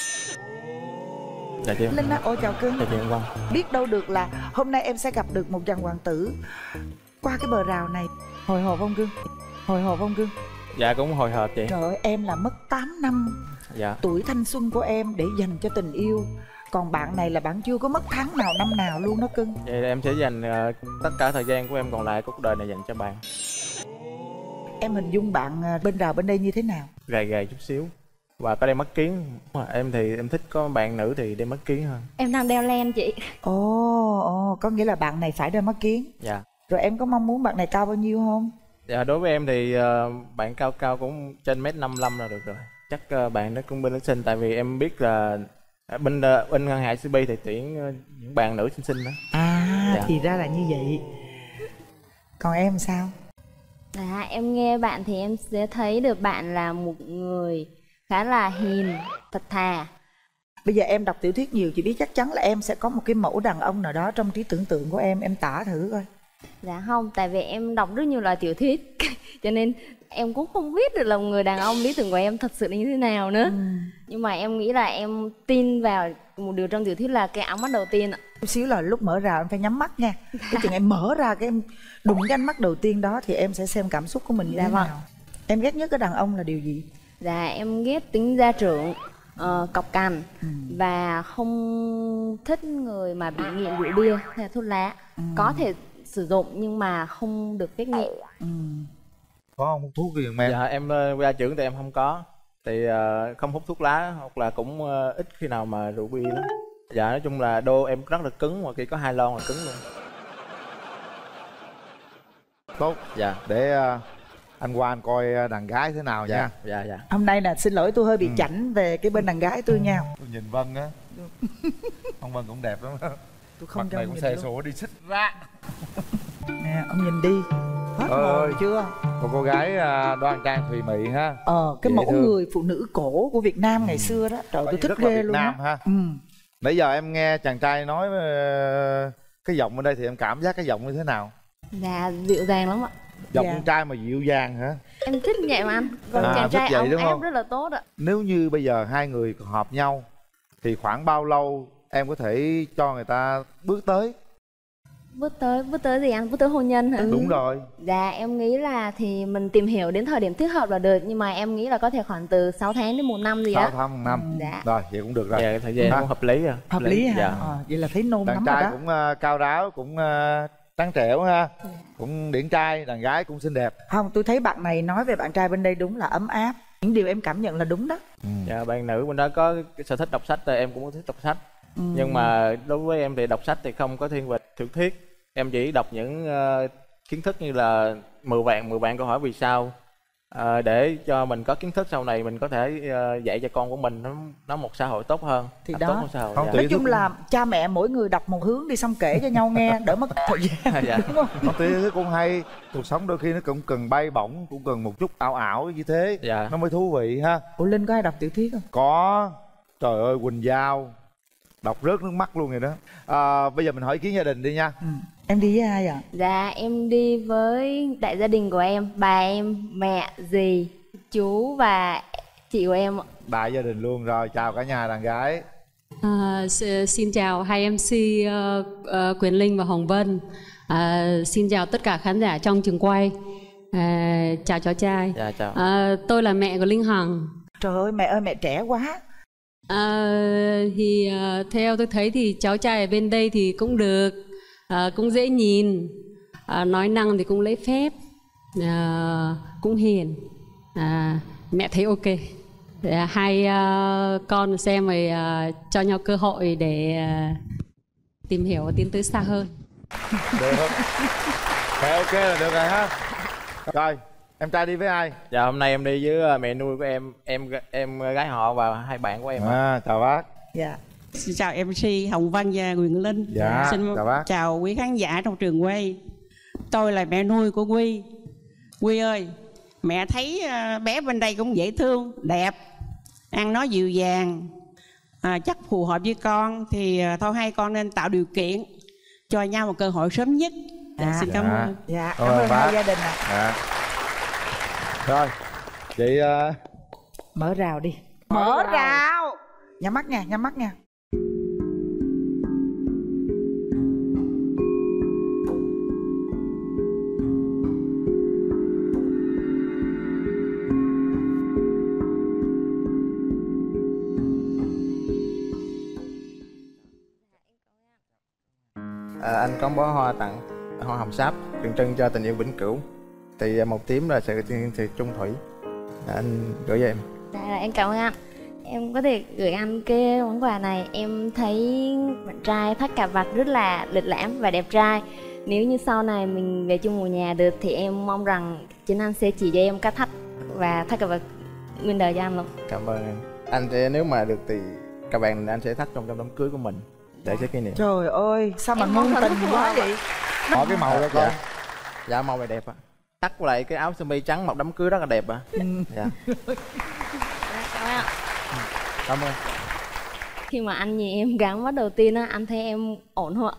Dạ chị. Linh á, ôi chào cưng. Dạ chị Vân. Biết đâu được là hôm nay em sẽ gặp được một chàng hoàng tử qua cái bờ rào này. Hồi hộp không cưng? Hồi hộp không cưng? Dạ cũng hồi hộp chị. Trời ơi, em là mất 8 năm dạ. tuổi thanh xuân của em để dành cho tình yêu. Còn bạn này là bạn chưa có mất tháng nào năm nào luôn đó cưng. Vậy em sẽ dành tất cả thời gian của em còn lại cuộc đời này dành cho bạn. Em hình dung bạn bên rào bên đây như thế nào? Gầy gầy chút xíu và có đeo mắt kiếng. Em thì em thích có bạn nữ thì đeo mắt kiếng hơn. Em đang đeo len chị. Ồ, có nghĩa là bạn này phải đeo mắt kiếng. Dạ. Rồi em có mong muốn bạn này cao bao nhiêu không? Dạ đối với em thì bạn cao cũng trên 1m55 là được rồi. Chắc bạn đó cũng bên nó xinh, tại vì em biết là bên ngân hàng CB thì tuyển những bạn nữ xinh đó. Dạ. Thì ra là như vậy. Còn em sao? Dạ em nghe bạn thì em sẽ thấy được bạn là một người khá là hiền, thật thà. Bây giờ em đọc tiểu thuyết nhiều, chị biết chắc chắn là em sẽ có một cái mẫu đàn ông nào đó trong trí tưởng tượng của em tả thử coi. Dạ không, tại vì em đọc rất nhiều loại tiểu thuyết cho nên em cũng không biết được là một người đàn ông lý tưởng của em thật sự là như thế nào nữa. Nhưng mà em nghĩ là em tin vào một điều trong tiểu thuyết là cái ánh mắt đầu tiên ạ. Chút xíu là lúc mở rào em phải nhắm mắt nha. Cái chừng em mở ra cái em đụng cái ánh mắt đầu tiên đó thì em sẽ xem cảm xúc của mình như thế nào. Em ghét nhất cái đàn ông là điều gì? Dạ em ghét tính gia trưởng, cọc cằn và không thích người mà bị nghiện rượu bia hay là thuốc lá. Có thể sử dụng nhưng mà không được phép nghiện. Có không hút thuốc gì không em? Dạ em gia trưởng thì em không có. Thì không hút thuốc lá hoặc là cũng ít khi nào mà rượu bia lắm. Dạ nói chung là đô em rất là cứng, mà khi có 2 lon là cứng luôn. Tốt. Dạ. Để anh qua anh coi đàn gái thế nào nha. Dạ. Hôm nay là xin lỗi tôi hơi bị chảnh về cái bên đàn gái tôi nha. Tôi nhìn Vân á. Ông Vân cũng đẹp lắm á. Tôi không mặt này cũng xề xủa đi xích ra. Nè ông nhìn đi. Hết hồn chưa? Một cô gái đoan trang thùy mị ha. Cái mẫu người phụ nữ cổ của Việt Nam ngày xưa đó. Trời tôi thích ghê luôn Nam ha. Nãy giờ em nghe chàng trai nói cái giọng ở đây thì em cảm giác cái giọng như thế nào? Dạ dịu dàng lắm ạ. Giọng con trai mà dịu dàng hả? Em thích vậy mà anh. Còn chàng trai ấm áp rất là tốt ạ. Nếu như bây giờ hai người hợp nhau thì khoảng bao lâu em có thể cho người ta bước tới? Bước tới gì anh? Bước tới hôn nhân hả? Đúng rồi. Dạ em nghĩ là thì mình tìm hiểu đến thời điểm thích hợp là được. Nhưng mà em nghĩ là có thể khoảng từ 6 tháng đến 1 năm gì đó. 6 tháng 1 năm. Dạ. Rồi vậy cũng được rồi. Dạ thời gian cũng hợp lý rồi. Hợp lý hả? Dạ. Vậy là thấy nôn lắm rồi đó. Đàn trai cũng cao ráo, cũng trắng trẻo ha, cũng điển trai, đàn gái cũng xinh đẹp. Không, tôi thấy bạn này nói về bạn trai bên đây đúng là ấm áp. Những điều em cảm nhận là đúng đó. Dạ, bạn nữ bên đó có cái sở thích đọc sách thì em cũng có thích đọc sách. Nhưng mà đối với em thì đọc sách thì không có thiên về tiểu thuyết. Em chỉ đọc những kiến thức như là 10 vạn câu hỏi vì sao, để cho mình có kiến thức sau này mình có thể dạy cho con của mình nó một xã hội tốt hơn. Thì tốt đó hơn xã hội. nói chung là cha mẹ mỗi người đọc một hướng đi, xong kể cho nhau nghe đỡ mất thời gian. Dạ. Đúng không? Không, tiểu thuyết cũng hay. Cuộc sống đôi khi nó cũng cần bay bổng, cũng cần một chút ảo ảo như thế. Dạ. Nó mới thú vị ha. Ủa Linh có hay đọc tiểu thuyết không? Có. Trời ơi, Quỳnh Giao đọc rớt nước mắt luôn rồi đó. Bây giờ mình hỏi ý kiến gia đình đi nha. Em đi với ai ạ? Dạ em đi với đại gia đình của em, bà em, mẹ, dì, chú và chị của em ạ. Đại gia đình luôn rồi. Chào cả nhà đàn gái. Xin chào hai MC Quyền Linh và Hồng Vân. Xin chào tất cả khán giả trong trường quay. Chào cháu trai. Dạ chào. Tôi là mẹ của Linh Hằng. Trời ơi mẹ trẻ quá. Theo tôi thấy thì cháu trai ở bên đây thì cũng được, cũng dễ nhìn, nói năng thì cũng lấy phép, cũng hiền. Mẹ thấy ok. Hai con xem rồi cho nhau cơ hội để tìm hiểu và tiến tới xa hơn. Được không? Ok là được rồi ha. Rồi, em trai đi với ai? Dạ hôm nay em đi với mẹ nuôi của em gái họ và hai bạn của em. Chào bác. Dạ. Xin chào MC Hồng Vân và Quyền Linh. Dạ, xin chào bác. chào quý khán giả trong trường quay. Tôi là mẹ nuôi của Quy. Quy ơi, mẹ thấy bé bên đây cũng dễ thương, đẹp, ăn nói dịu dàng, chắc phù hợp với con. Thì thôi hai con nên tạo điều kiện cho nhau một cơ hội sớm nhất. Xin cảm ơn. Dạ, cảm ơn hai gia đình ạ. Dạ. Rồi, chị mở rào đi. Mở rào. Nhắm mắt nha, nhắm mắt nha. Anh có bó hoa tặng, hoa hồng sáp tượng trưng cho tình yêu vĩnh cửu. Thì màu tím là sự chung thủy. Anh gửi cho em. Dạ em cảm ơn anh. Em có thể gửi anh cái món quà này. Em thấy bạn trai thắt cà vạt rất là lịch lãm và đẹp trai. Nếu như sau này mình về chung một nhà được thì em mong rằng chính anh sẽ chỉ cho em cách thắt và thắt cà vạt nguyên đời cho anh luôn. Cảm ơn em. Anh sẽ nếu mà được thì cà vạt anh sẽ thắt trong đám cưới của mình để cho kỷ niệm. Trời ơi, sao mà ngôn tình quá vậy? Hỏi cái màu đó con. Dạ màu này đẹp ạ. Thắt lại cái áo sơ mi trắng mặc đám cưới rất là đẹp ạ. Dạ. Cảm ơn. Cảm ơn. Khi mà anh nhìn em gắn mắt đầu tiên á, anh thấy em ổn không ạ?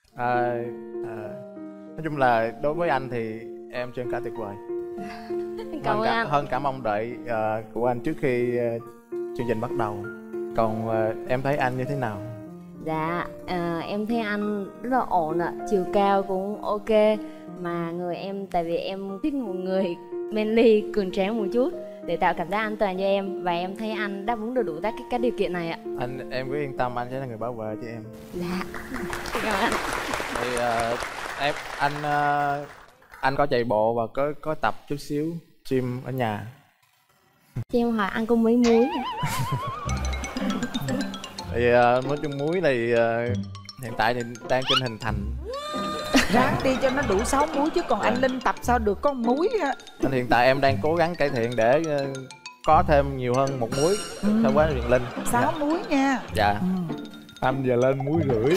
Nói chung là đối với anh thì em trên cả tuyệt vời. Cảm ơn anh. Hơn cả mong đợi của anh trước khi chương trình bắt đầu. Còn em thấy anh như thế nào? Dạ, em thấy anh rất là ổn ạ, chiều cao cũng ok. Mà người em, tại vì em thích một người manly, cường tráng một chút để tạo cảm giác an toàn cho em. Và em thấy anh đáp ứng đủ các điều kiện này ạ. Em cứ yên tâm, anh sẽ là người bảo vệ cho em. Dạ, cảm ơn anh. Thì anh có chạy bộ và có tập chút xíu gym ở nhà. Cho em hỏi anh có mấy múi? Thì nói chung múi thì hiện tại thì đang trên hình thành. Ráng đi cho nó đủ 6 múi chứ còn anh Linh tập sao được có 1 múi ha. Anh hiện tại em đang cố gắng cải thiện để có thêm nhiều hơn 1 múi so với Quyền Linh. 6 múi nha. Dạ. Anh giờ lên múi rưỡi.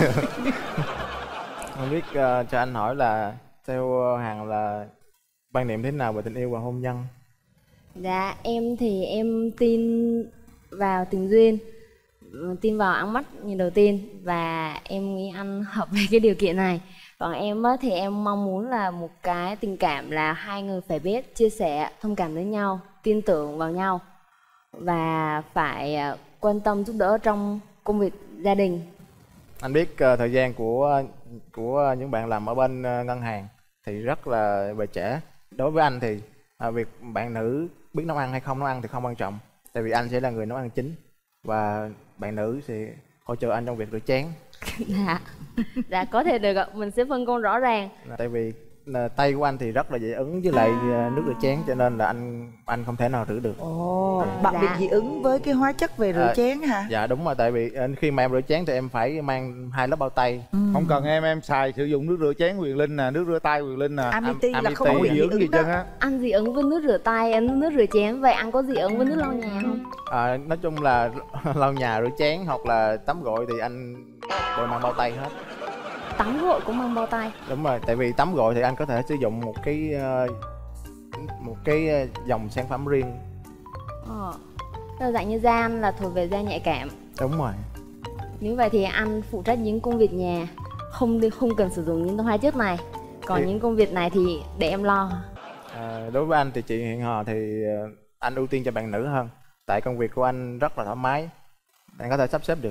Không biết cho anh hỏi là theo Hằng là quan niệm thế nào về tình yêu và hôn nhân? Dạ, em thì em tin vào tình duyên, tin vào ánh mắt nhìn đầu tiên. Và em nghĩ anh hợp với cái điều kiện này. Còn em thì em mong muốn là một cái tình cảm là hai người phải biết chia sẻ, thông cảm với nhau, tin tưởng vào nhau và phải quan tâm giúp đỡ trong công việc gia đình. Anh biết thời gian của những bạn làm ở bên ngân hàng thì rất là về trễ. Đối với anh thì việc bạn nữ biết nấu ăn hay không nấu ăn thì không quan trọng. Tại vì anh sẽ là người nấu ăn chính và bạn nữ sẽ hỗ trợ anh trong việc rửa chén. Dạ có thể được ạ, mình sẽ phân công rõ ràng. Tại vì tay của anh thì rất là dị ứng với lại nước rửa chén, cho nên là anh không thể nào rửa được. Ồ, bạn bị dị ứng với cái hóa chất về rửa chén hả? Dạ đúng rồi, tại vì khi mà em rửa chén thì em phải mang 2 lớp bao tay. Không cần em xài sử dụng nước rửa chén Quyền Linh nè, nước rửa tay Quyền Linh nè. Amity là không có dị ứng gì trơn á. Anh dị ứng với nước rửa tay, em nước rửa chén, vậy anh có dị ứng với nước lau nhà không? Nói chung là lau nhà, rửa chén hoặc là tắm gội thì anh đều mang bao tay hết. Tắm gội cũng mang bao tay? Đúng rồi, tại vì tắm gội thì anh có thể sử dụng một cái dòng sản phẩm riêng. Dạng như da anh là thuộc về da nhạy cảm. Đúng rồi. Nếu vậy thì anh phụ trách những công việc nhà, không cần sử dụng những hóa chất này. Còn những công việc này thì để em lo. Đối với anh thì chị hẹn hò thì anh ưu tiên cho bạn nữ hơn. Tại công việc của anh rất là thoải mái, anh có thể sắp xếp được.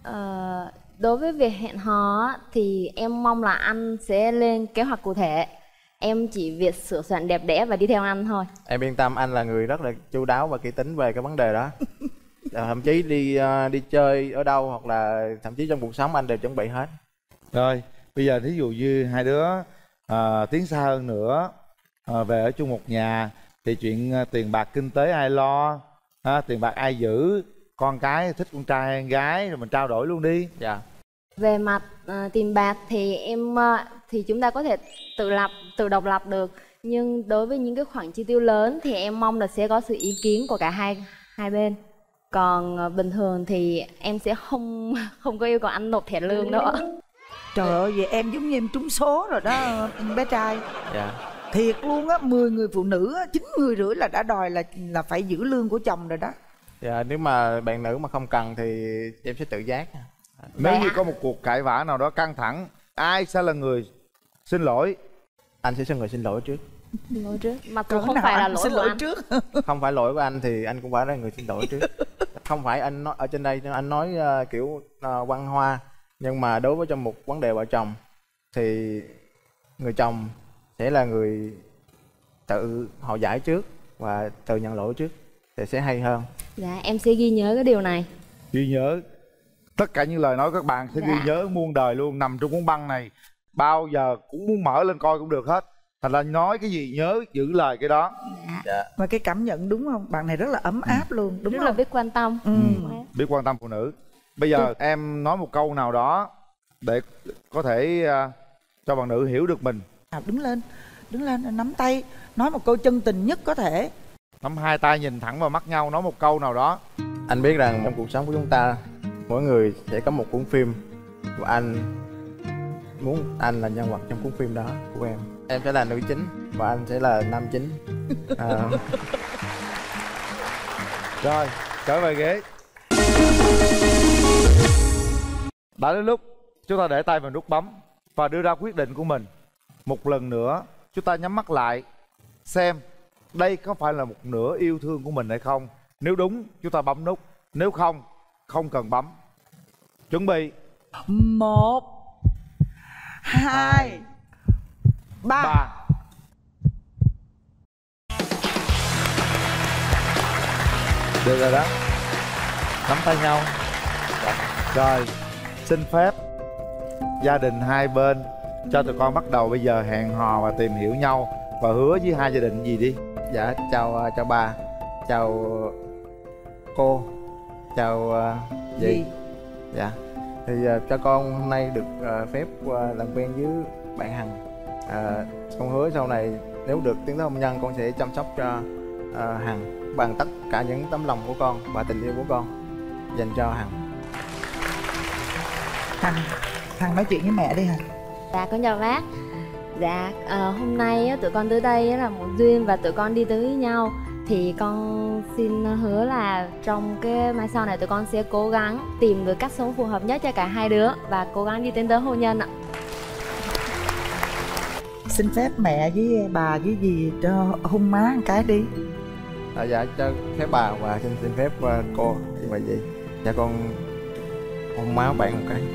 Đối với việc hẹn hò thì em mong là anh sẽ lên kế hoạch cụ thể. Em chỉ việc sửa soạn đẹp đẽ và đi theo anh thôi. Em yên tâm, anh là người rất là chu đáo và kỹ tính về cái vấn đề đó. Thậm chí đi chơi ở đâu hoặc là thậm chí trong cuộc sống anh đều chuẩn bị hết. Rồi, bây giờ thí dụ như hai đứa tiến xa hơn nữa, về ở chung một nhà thì chuyện tiền bạc kinh tế ai lo, tiền bạc ai giữ, con cái thích con trai hay con gái rồi mình trao đổi luôn đi. Dạ. Về mặt tiền bạc thì thì chúng ta có thể tự độc lập được, nhưng đối với những cái khoản chi tiêu lớn thì em mong là sẽ có sự ý kiến của cả hai bên. Còn bình thường thì em sẽ không có yêu cầu anh nộp thẻ lương đâu ạ. Trời ơi, vậy em giống như em trúng số rồi đó bé trai. Dạ. Thiệt luôn á, 10 người phụ nữ á, 9 người rưỡi là đã đòi là phải giữ lương của chồng rồi đó. Dạ, nếu mà bạn nữ mà không cần thì em sẽ tự giác. Nếu như có một cuộc cãi vã nào đó căng thẳng, ai sẽ là người xin lỗi? Anh sẽ là người xin lỗi trước. Xin lỗi trước, mà cũng không phải là lỗi của anh. Trước. Không phải lỗi của anh thì anh cũng phải là người xin lỗi trước. Không phải anh nói ở trên đây anh nói kiểu văn hoa, nhưng mà đối với trong một vấn đề vợ chồng thì người chồng sẽ là người tự họ giải trước và tự nhận lỗi trước thì sẽ hay hơn. Dạ, em sẽ ghi nhớ cái điều này. Ghi nhớ tất cả những lời nói các bạn sẽ ghi nhớ muôn đời luôn, nằm trong cuốn băng này, bao giờ cũng muốn mở lên coi cũng được hết. Thành ra nói cái gì nhớ giữ lời cái đó. Dạ. Mà cái cảm nhận đúng không? Bạn này rất là ấm áp luôn, đúng rất không? là biết quan tâm. Biết quan tâm phụ nữ. Bây giờ em nói một câu nào đó để có thể cho bạn nữ hiểu được mình. Đứng lên nắm tay, nói một câu chân tình nhất có thể. Nắm hai tay nhìn thẳng vào mắt nhau, nói một câu nào đó. Anh biết rằng trong cuộc sống của chúng ta mỗi người sẽ có một cuốn phim và anh muốn anh là nhân vật trong cuốn phim đó của em. Em sẽ là nữ chính và anh sẽ là nam chính. Rồi, trở về ghế. Đã đến lúc chúng ta để tay vào nút bấm và đưa ra quyết định của mình. Một lần nữa chúng ta nhắm mắt lại xem đây có phải là một nửa yêu thương của mình hay không. Nếu đúng chúng ta bấm nút, nếu không, không cần bấm. Chuẩn bị 1 2 3. Được rồi đó. Nắm tay nhau. Rồi, xin phép gia đình hai bên cho tụi con bắt đầu bây giờ hẹn hò và tìm hiểu nhau và hứa với hai gia đình gì đi. Dạ, chào bà, chào cô, chào dì. Dạ, thì cho con hôm nay được phép làm quen với bạn Hằng. Con hứa sau này nếu được tiến tới hôn nhân con sẽ chăm sóc cho Hằng bằng tất cả những tấm lòng của con và tình yêu của con dành cho Hằng. Hằng nói chuyện với mẹ đi Hằng. Dạ, con chào bác. Dạ, hôm nay tụi con tới đây là một duyên và tụi con đi tới với nhau. Thì con xin hứa là trong cái mai sau này tụi con sẽ cố gắng tìm được cách sống phù hợp nhất cho cả hai đứa và cố gắng đi tiến tới hôn nhân ạ. Xin phép mẹ với bà với dì cho hôn má một cái đi. Dạ, cho phép bà và xin phép cô và dì. Dạ, con hôn má bạn một cái.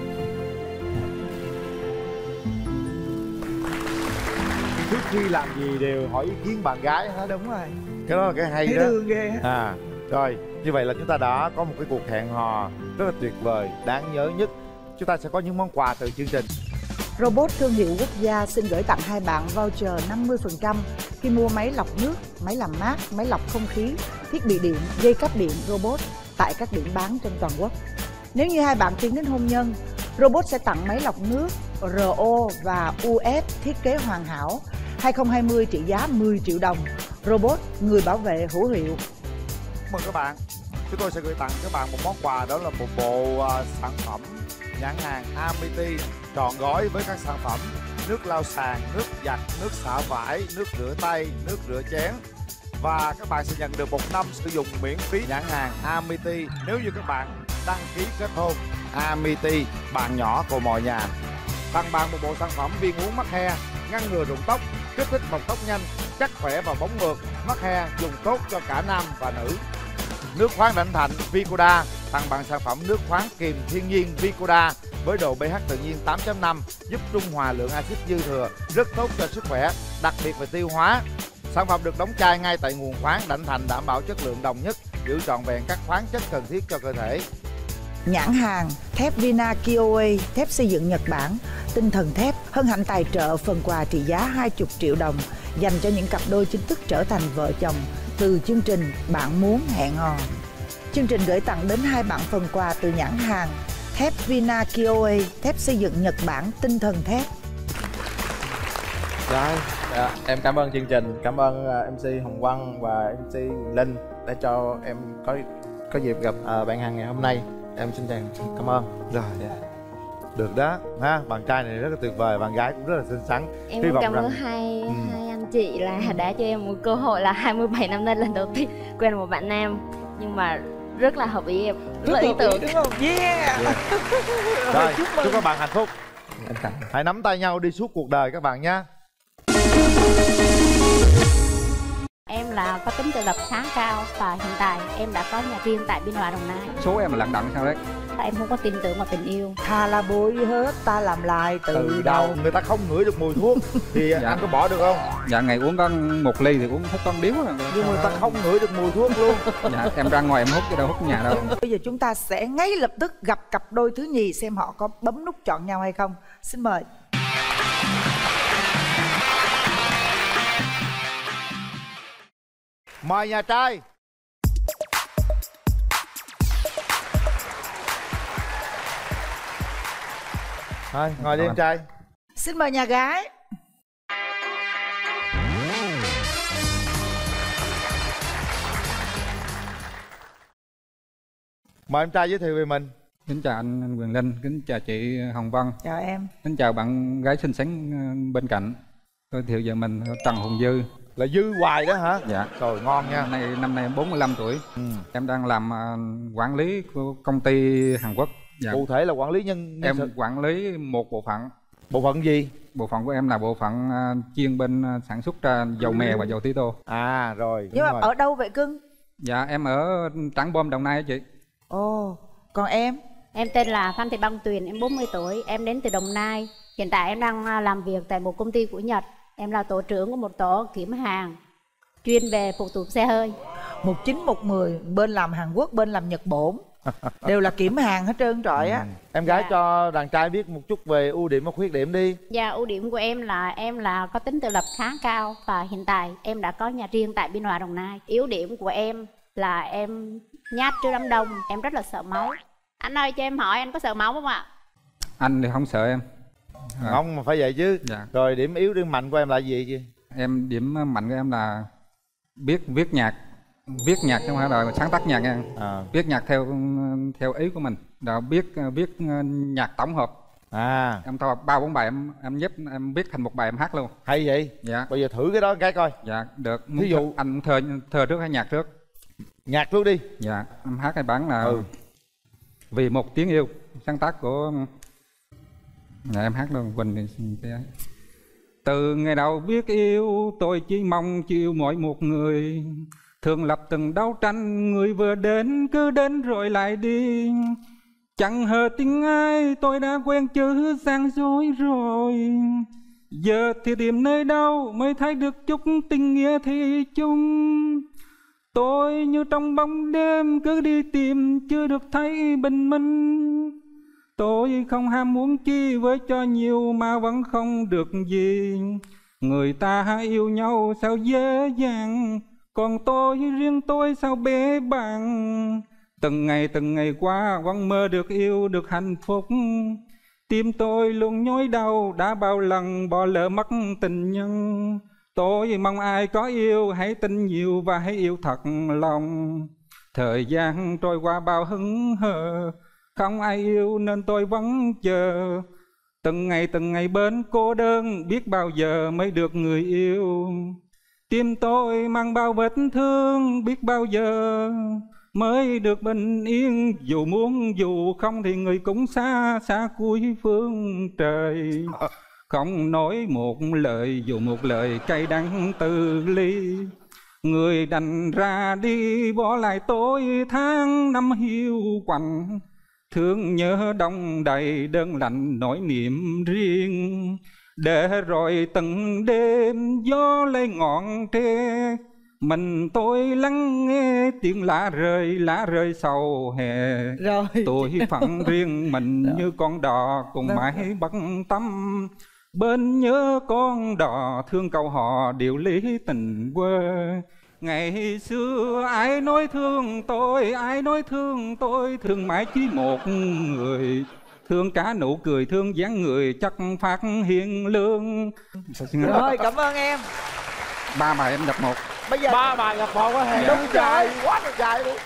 Trước khi làm gì đều hỏi ý kiến bạn gái hết. Đúng rồi. Cái đó là cái hay đó. Thương ghê. Rồi, như vậy là chúng ta đã có một cái cuộc hẹn hò rất là tuyệt vời, đáng nhớ nhất chúng ta sẽ có những món quà từ chương trình. Robot thương hiệu quốc gia xin gửi tặng hai bạn voucher 50% khi mua máy lọc nước, máy làm mát, máy lọc không khí, thiết bị điện, dây cáp điện Robot tại các điểm bán trên toàn quốc. Nếu như hai bạn tiến đến hôn nhân, Robot sẽ tặng máy lọc nước RO và UF thiết kế hoàn hảo 2020 trị giá 10 triệu đồng. Robot, người bảo vệ hữu hiệu. Mời các bạn, chúng tôi sẽ gửi tặng các bạn một món quà, đó là một bộ sản phẩm nhãn hàng Amity trọn gói với các sản phẩm nước lau sàn, nước giặt, nước xả vải, nước rửa tay, nước rửa chén. Và các bạn sẽ nhận được 1 năm sử dụng miễn phí nhãn hàng Amity nếu như các bạn đăng ký kết hôn. Amity, bạn nhỏ của mọi nhà. Tặng bạn một bộ sản phẩm viên uống mắc he, ngăn ngừa rụng tóc, kích thích mọc tóc nhanh, chắc khỏe và bóng mượt. Mắc he dùng tốt cho cả nam và nữ. Nước khoáng Đảnh Thạnh Vicoda, tặng bạn sản phẩm nước khoáng kiềm thiên nhiên Vicoda với độ pH tự nhiên 8.5, giúp trung hòa lượng axit dư thừa, rất tốt cho sức khỏe, đặc biệt về tiêu hóa. Sản phẩm được đóng chai ngay tại nguồn khoáng Đảnh Thạnh, đảm bảo chất lượng đồng nhất, giữ trọn vẹn các khoáng chất cần thiết cho cơ thể. Nhãn hàng thép Vina Kioe, thép xây dựng Nhật Bản, tinh thần thép hân hạnh tài trợ phần quà trị giá 20 triệu đồng dành cho những cặp đôi chính thức trở thành vợ chồng từ chương trình Bạn Muốn Hẹn Hò. Chương trình gửi tặng đến hai bạn phần quà từ nhãn hàng thép Vina Kioe, thép xây dựng Nhật Bản, tinh thần thép. Rồi, em cảm ơn chương trình, cảm ơn MC Hồng Quang và MC Linh đã cho em có dịp gặp bạn Hằng ngày hôm nay. Em xin cảm ơn. Rồi, được đó ha, bạn trai này rất là tuyệt vời, bạn gái cũng rất là xinh xắn. Em cũng cảm ơn hai anh chị là đã cho em một cơ hội là 27 năm nay lần đầu tiên quen một bạn nam, nhưng mà rất là hợp ý em, rất là ý tưởng. Đúng không? Yeah. Rồi, chúc các bạn hạnh phúc. Hãy nắm tay nhau đi suốt cuộc đời các bạn nhé. Em là có tính tự lập khá cao và hiện tại em đã có nhà riêng tại Biên Hòa, Đồng Nai. Số em là lận đận sao đấy? Tại em không có tin tưởng vào tình yêu. Thà là bôi hết, ta làm lại từ đầu. Người ta không ngửi được mùi thuốc thì anh có bỏ được không? Dạ, ngày uống có 1 ly thì uống hết con điếu rồi. Nhưng người ta không ngửi được mùi thuốc luôn. Dạ, em ra ngoài em hút chứ đâu hút nhà đâu. Bây giờ chúng ta sẽ ngay lập tức gặp cặp đôi thứ nhì xem họ có bấm nút chọn nhau hay không. Xin mời. Mời nhà trai. Thôi, ngồi đi em trai. Xin mời nhà gái. Mời em trai giới thiệu về mình. Kính chào anh Quyền Linh, kính chào chị Hồng Vân. Chào em. Kính chào bạn gái xinh xắn bên cạnh. Giới thiệu về mình Trần Hùng Dư. Là Dư hoài đó hả? Dạ. Trời, ngon nha. Năm nay em 45 tuổi. Em đang làm quản lý của công ty Hàn Quốc. Dạ. Cụ thể là quản lý nhân em sự. Quản lý một bộ phận. Bộ phận gì? Bộ phận của em là bộ phận chuyên bên sản xuất ra dầu mè và dầu tí tô. À rồi. Nhưng mà ở đâu vậy cưng? Dạ, em ở Trảng Bom, Đồng Nai á chị. Ồ, còn em? Em tên là Phan Thị Băng Tuyền, em 40 tuổi, em đến từ Đồng Nai. Hiện tại em đang làm việc tại một công ty của Nhật. Em là tổ trưởng của một tổ kiểm hàng chuyên về phụ tùng xe hơi. 1910, bên làm Hàn Quốc, bên làm Nhật Bổn. Đều là kiểm hàng hết trơn trọi á. Em gái cho đàn trai biết một chút về ưu điểm và khuyết điểm đi. Dạ, ưu điểm của em là có tính tự lập khá cao và hiện tại em đã có nhà riêng tại Biên Hòa, Đồng Nai. Yếu điểm của em là em nhát trước đám đông, em rất là sợ máu. Anh ơi, cho em hỏi anh có sợ máu không ạ? Anh thì không sợ em. Không, mà phải vậy chứ. Dạ. Rồi điểm yếu điểm mạnh của em là gì chứ? Em điểm mạnh của em là biết viết nhạc. Viết nhạc không phải là sáng tác nhạc nha. Viết nhạc theo ý của mình. Rồi viết nhạc tổng hợp. Em thao 3-4 bài em nhếp em viết thành một bài em hát luôn. Hay vậy? Dạ. Bây giờ thử cái đó cái coi. Dạ, được. Ví dụ anh thơ trước hay nhạc trước? Nhạc trước đi. Dạ, em hát cái bản là Vì Một Tiếng Yêu, sáng tác của em hát luôn Quỳnh thì từ ngày đầu biết yêu tôi chỉ mong chiều mỗi một người, thường lập từng đấu tranh, người vừa đến cứ đến rồi lại đi, chẳng hề tin ai tôi đã quen chữ gian dối rồi, giờ thì tìm nơi đâu mới thấy được chút tình nghĩa thì chung. Tôi như trong bóng đêm cứ đi tìm chưa được thấy bình minh, Tôi không ham muốn chi với cho nhiều mà vẫn không được gì. Người ta yêu nhau sao dễ dàng, còn tôi riêng tôi sao bế bàng. Từng ngày qua vẫn mơ được yêu được hạnh phúc. Tim tôi luôn nhói đau, đã bao lần bỏ lỡ mất tình nhân. Tôi mong ai có yêu hãy tin nhiều và hãy yêu thật lòng. Thời gian trôi qua bao hững hờ, không ai yêu nên tôi vẫn chờ. Từng ngày bên cô đơn, biết bao giờ mới được người yêu. Tim tôi mang bao vết thương, biết bao giờ mới được bình yên. Dù muốn dù không thì người cũng xa xa cuối phương trời. Không nói một lời dù một lời cay đắng từ ly. Người đành ra đi bỏ lại tôi tháng năm hiu quạnh. Thương nhớ đông đầy đơn lạnh nỗi niềm riêng. Để rồi từng đêm gió lấy ngọn tre, mình tôi lắng nghe tiếng lá rơi sau hè. Rồi. Tôi phận riêng mình như con đò cùng mãi bất tâm. Bên nhớ con đò thương câu hò điệu lý tình quê. Ngày xưa ai nói thương tôi, ai nói thương tôi, thương mãi chỉ một người. Thương cả nụ cười, thương dáng người chắc phát hiền lương. Rồi, cảm ơn em. 3 bài em gặp một. Bây giờ 3 bài gặp một á hề. Đúng trai, rồi. quá đẹp trai luôn.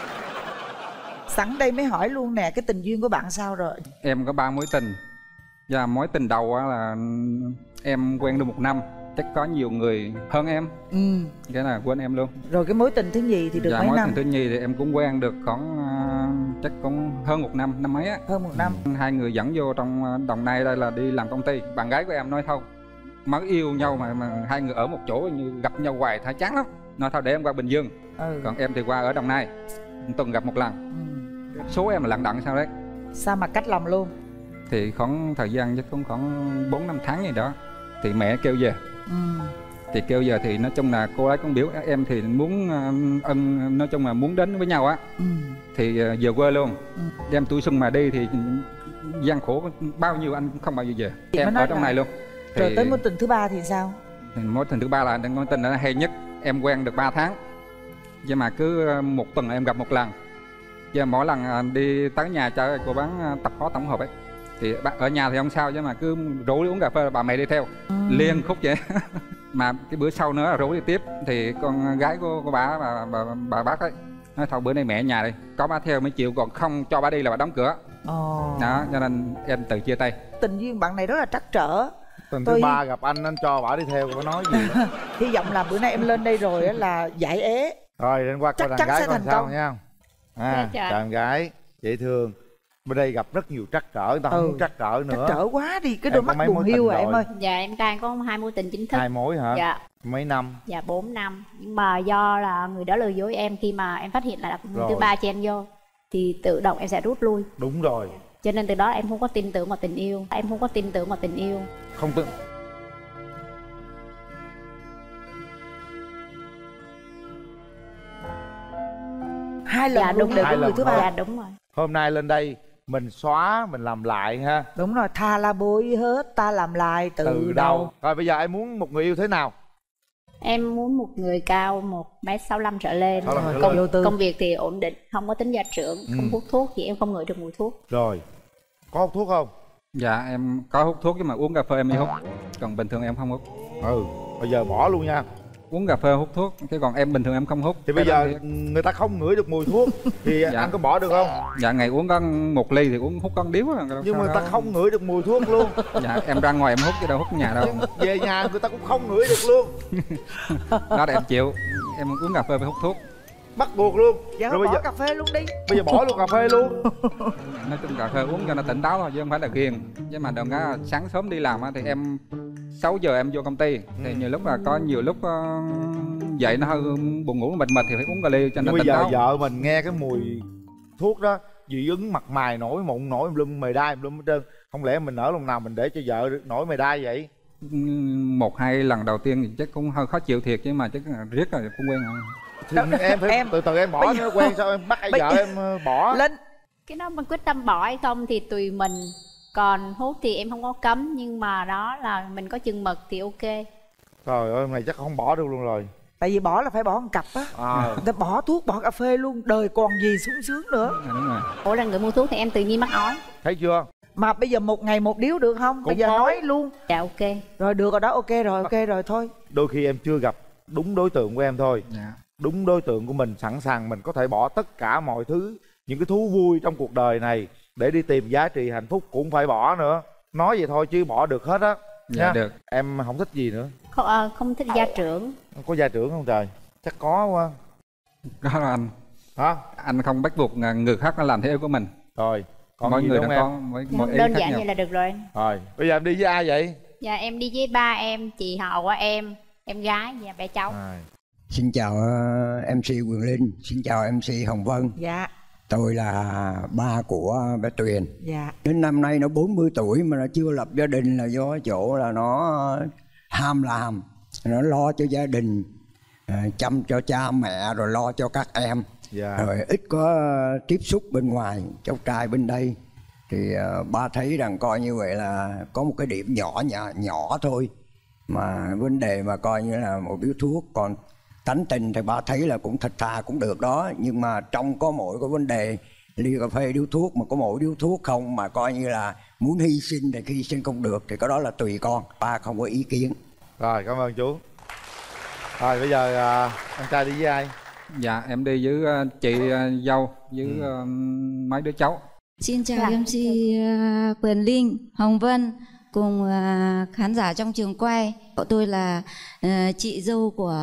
Sẵn đây mới hỏi luôn nè, cái tình duyên của bạn sao rồi? Em có 3 mối tình. Và mối tình đầu là em quen được 1 năm. Chắc có nhiều người hơn em. Cái là quên em luôn. Rồi cái mối tình thứ nhì thì được mấy mối năm? Tình thứ nhì thì em cũng quen được khoảng chắc cũng hơn 1 năm, năm mấy á. Hơn 1 năm. Hai người dẫn vô trong Đồng Nai đây là đi làm công ty. Bạn gái của em nói thôi, mới yêu nhau mà hai người ở một chỗ như gặp nhau hoài thấy chán lắm. Nói thôi để em qua Bình Dương. Còn em thì qua ở Đồng Nai, tuần gặp 1 lần. Số em là lận đận sao đấy. Sao mà cách lòng luôn? Thì khoảng thời gian chắc cũng khoảng 4-5 tháng gì đó thì mẹ kêu về. Thì kêu giờ thì nói chung là cô ấy cũng biểu em thì muốn nói chung là muốn đến với nhau á. Thì về quê luôn. Em tuổi xuân mà đi thì gian khổ bao nhiêu anh cũng không bao giờ về. Thì em ở trong này luôn. Rồi tới mối tình thứ 3 thì sao? Mối tình thứ 3 là mối tình hay nhất. Em quen được 3 tháng. Nhưng mà cứ 1 tuần em gặp 1 lần. Và mỗi lần đi tới nhà cho cô bán tập hóa tổng hợp ấy. Thì ở nhà thì không sao, chứ mà cứ rủ đi uống cà phê bà mẹ đi theo. Liên khúc vậy. Mà cái bữa sau nữa là rủ đi tiếp. Thì con gái của bà bác ấy nói thôi bữa nay mẹ ở nhà đi, có bà theo mới chịu, còn không cho bà đi là bà đóng cửa. Đó, cho nên em tự chia tay. Tình duyên bạn này rất là trắc trở. Tuần thứ 3 gặp anh cho bà đi theo, có nói gì đó. Hy vọng là bữa nay em lên đây rồi là giải ế. Rồi đến qua coi đàn gái coi sao nha. Chào em gái dễ thương. Bên đây gặp rất nhiều trắc trở, người ta không muốn trắc trở nữa. Trắc trở quá đi, cái đôi mắt buồn hiu à em ơi. Dạ em trai có 2 mối tình chính thức. 2 mối hả? Dạ. Mấy năm? Dạ 4 năm. Nhưng mà do là người đó lừa dối em, khi mà em phát hiện là người thứ 3 chen vô thì tự động em sẽ rút lui. Đúng rồi. Cho nên từ đó em không có tin tưởng vào tình yêu. Em không có tin tưởng vào tình yêu. Không tin. Hai lần luôn, đều có người thứ 3. Dạ đúng rồi. Hôm nay lên đây mình xóa, mình làm lại ha. Đúng rồi, tha la bôi hết, ta làm lại từ đầu. Rồi bây giờ em muốn một người yêu thế nào? Em muốn một người cao 1m65 trở lên. Công việc thì ổn định, không có tính gia trưởng, không hút thuốc thì em không ngửi được mùi thuốc. Rồi, có hút thuốc không? Dạ em có hút thuốc nhưng mà uống cà phê em mới hút. Còn bình thường em không hút. Bây giờ bỏ luôn nha. Uống cà phê hút thuốc, chứ còn em bình thường em không hút. Thì bây giờ người ta không ngửi được mùi thuốc thì anh có bỏ được không? Dạ ngày uống có 1 ly thì hút con điếu. Nhưng mà người ta không ngửi được mùi thuốc luôn. Dạ em ra ngoài em hút chứ đâu hút nhà đâu. Về nhà người ta cũng không ngửi được luôn. Đó là em chịu. Em uống cà phê phải hút thuốc. Bắt buộc luôn. Dạ rồi bỏ giờ... cà phê luôn đi. Bây giờ bỏ luôn cà phê luôn. Nói chung cà phê uống cho nó tỉnh táo thôi chứ không phải là ghiền. Chứ mà đừng có sáng sớm đi làm thì em 6 giờ em vô công ty thì nhiều lúc là có nhiều lúc dậy nó hơi buồn ngủ mệt thì phải uống cà ly cho nó tỉnh táo. Bây giờ vợ mình nghe cái mùi thuốc đó dị ứng mặt mày nổi mụn nổi lum mày đai lum hết trơn. Không lẽ mình ở lần nào mình để cho vợ nổi mày đai vậy? 1-2 lần đầu tiên thì chắc cũng hơi khó chịu thiệt, chứ mà chắc riết rồi cũng quen rồi. Thì em phải từ từ em bỏ nó quen, sao em bắt vợ em bỏ. Linh Cái đó mình quyết tâm bỏ hay không thì tùy mình. Còn hút thì em không có cấm, nhưng mà đó là mình có chừng mực thì ok. Trời ơi, hôm nay chắc không bỏ được luôn rồi. Tại vì bỏ là phải bỏ một cặp á. Người ta bỏ thuốc, bỏ cà phê luôn, đời còn gì sung sướng nữa. Đúng rồi. Ủa là người mua thuốc thì em tự nhiên mắc ói. Thấy chưa? Mà bây giờ một ngày một điếu được không? Bây giờ nói luôn. Dạ ok. Rồi được rồi đó, ok rồi, ok rồi thôi. Đôi khi em chưa gặp đúng đối tượng của em thôi. Dạ. Đúng đối tượng của mình, sẵn sàng mình có thể bỏ tất cả mọi thứ, những cái thú vui trong cuộc đời này để đi tìm giá trị hạnh phúc cũng phải bỏ nữa. Nói vậy thôi chứ bỏ được hết á. Dạ được. Em không thích gì nữa? Không thích gia trưởng. Có gia trưởng không trời? Chắc có quá. Có anh. Hả? Anh không bắt buộc người khác nó làm theo của mình. Rồi. Còn mỗi gì người không đã em? có mỗi ý Đơn khác giản nhau. vậy là được rồi. Rồi, bây giờ em đi với ai vậy? Dạ em đi với ba em, chị họ của em gái và bé cháu. Xin chào MC Quyền Linh, xin chào MC Hồng Vân. Dạ. Tôi là ba của bé Tuyền. Dạ. Đến năm nay nó 40 tuổi mà nó chưa lập gia đình là do chỗ là nó ham làm, nó lo cho gia đình, chăm cho cha mẹ rồi lo cho các em. Dạ. Rồi ít có tiếp xúc bên ngoài, cháu trai bên đây. Thì ba thấy rằng coi như vậy là có một cái điểm nhỏ thôi. Mà vấn đề mà coi như là một điếu thuốc, còn tánh tình thì ba thấy là cũng thật thà cũng được đó. Nhưng mà trong có mỗi cái vấn đề ly cà phê điếu thuốc mà có mỗi điếu thuốc không mà coi như là muốn hy sinh thì hy sinh không được thì cái đó là tùy con, ba không có ý kiến. Rồi cảm ơn chú. Rồi bây giờ anh trai đi với ai? Dạ em đi với chị dâu với mấy đứa cháu. Xin chào MC Quyền Linh, Hồng Vân cùng khán giả trong trường quay. Tôi là chị dâu của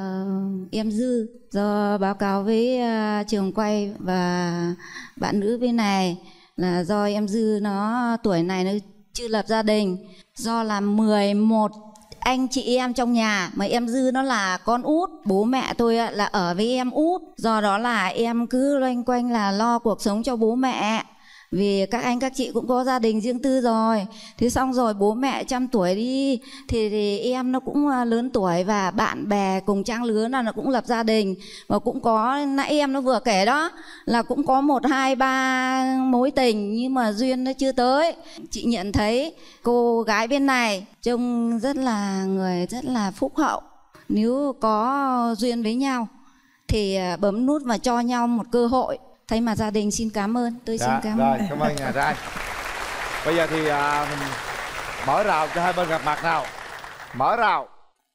em Dư. Do báo cáo với trường quay và bạn nữ bên này là do em Dư nó tuổi này nó chưa lập gia đình. Do là 11 anh chị em trong nhà mà em Dư nó là con út, bố mẹ tôi là ở với em út, do đó là em cứ loanh quanh là lo cuộc sống cho bố mẹ. Vì các anh các chị cũng có gia đình riêng tư rồi. Thế xong rồi bố mẹ trăm tuổi đi thì em nó cũng lớn tuổi và bạn bè cùng trang lứa là nó cũng lập gia đình. Và cũng có, nãy em nó vừa kể đó, là cũng có 1, 2, 3 mối tình nhưng mà duyên nó chưa tới. Chị nhận thấy cô gái bên này trông rất là người rất là phúc hậu. Nếu có duyên với nhau thì bấm nút và cho nhau một cơ hội. Thay mặt gia đình xin cảm ơn. Tôi xin cảm ơn. Rồi, cảm ơn nhà trai. Bây giờ thì mình mở rào cho hai bên gặp mặt nào. Mở rào.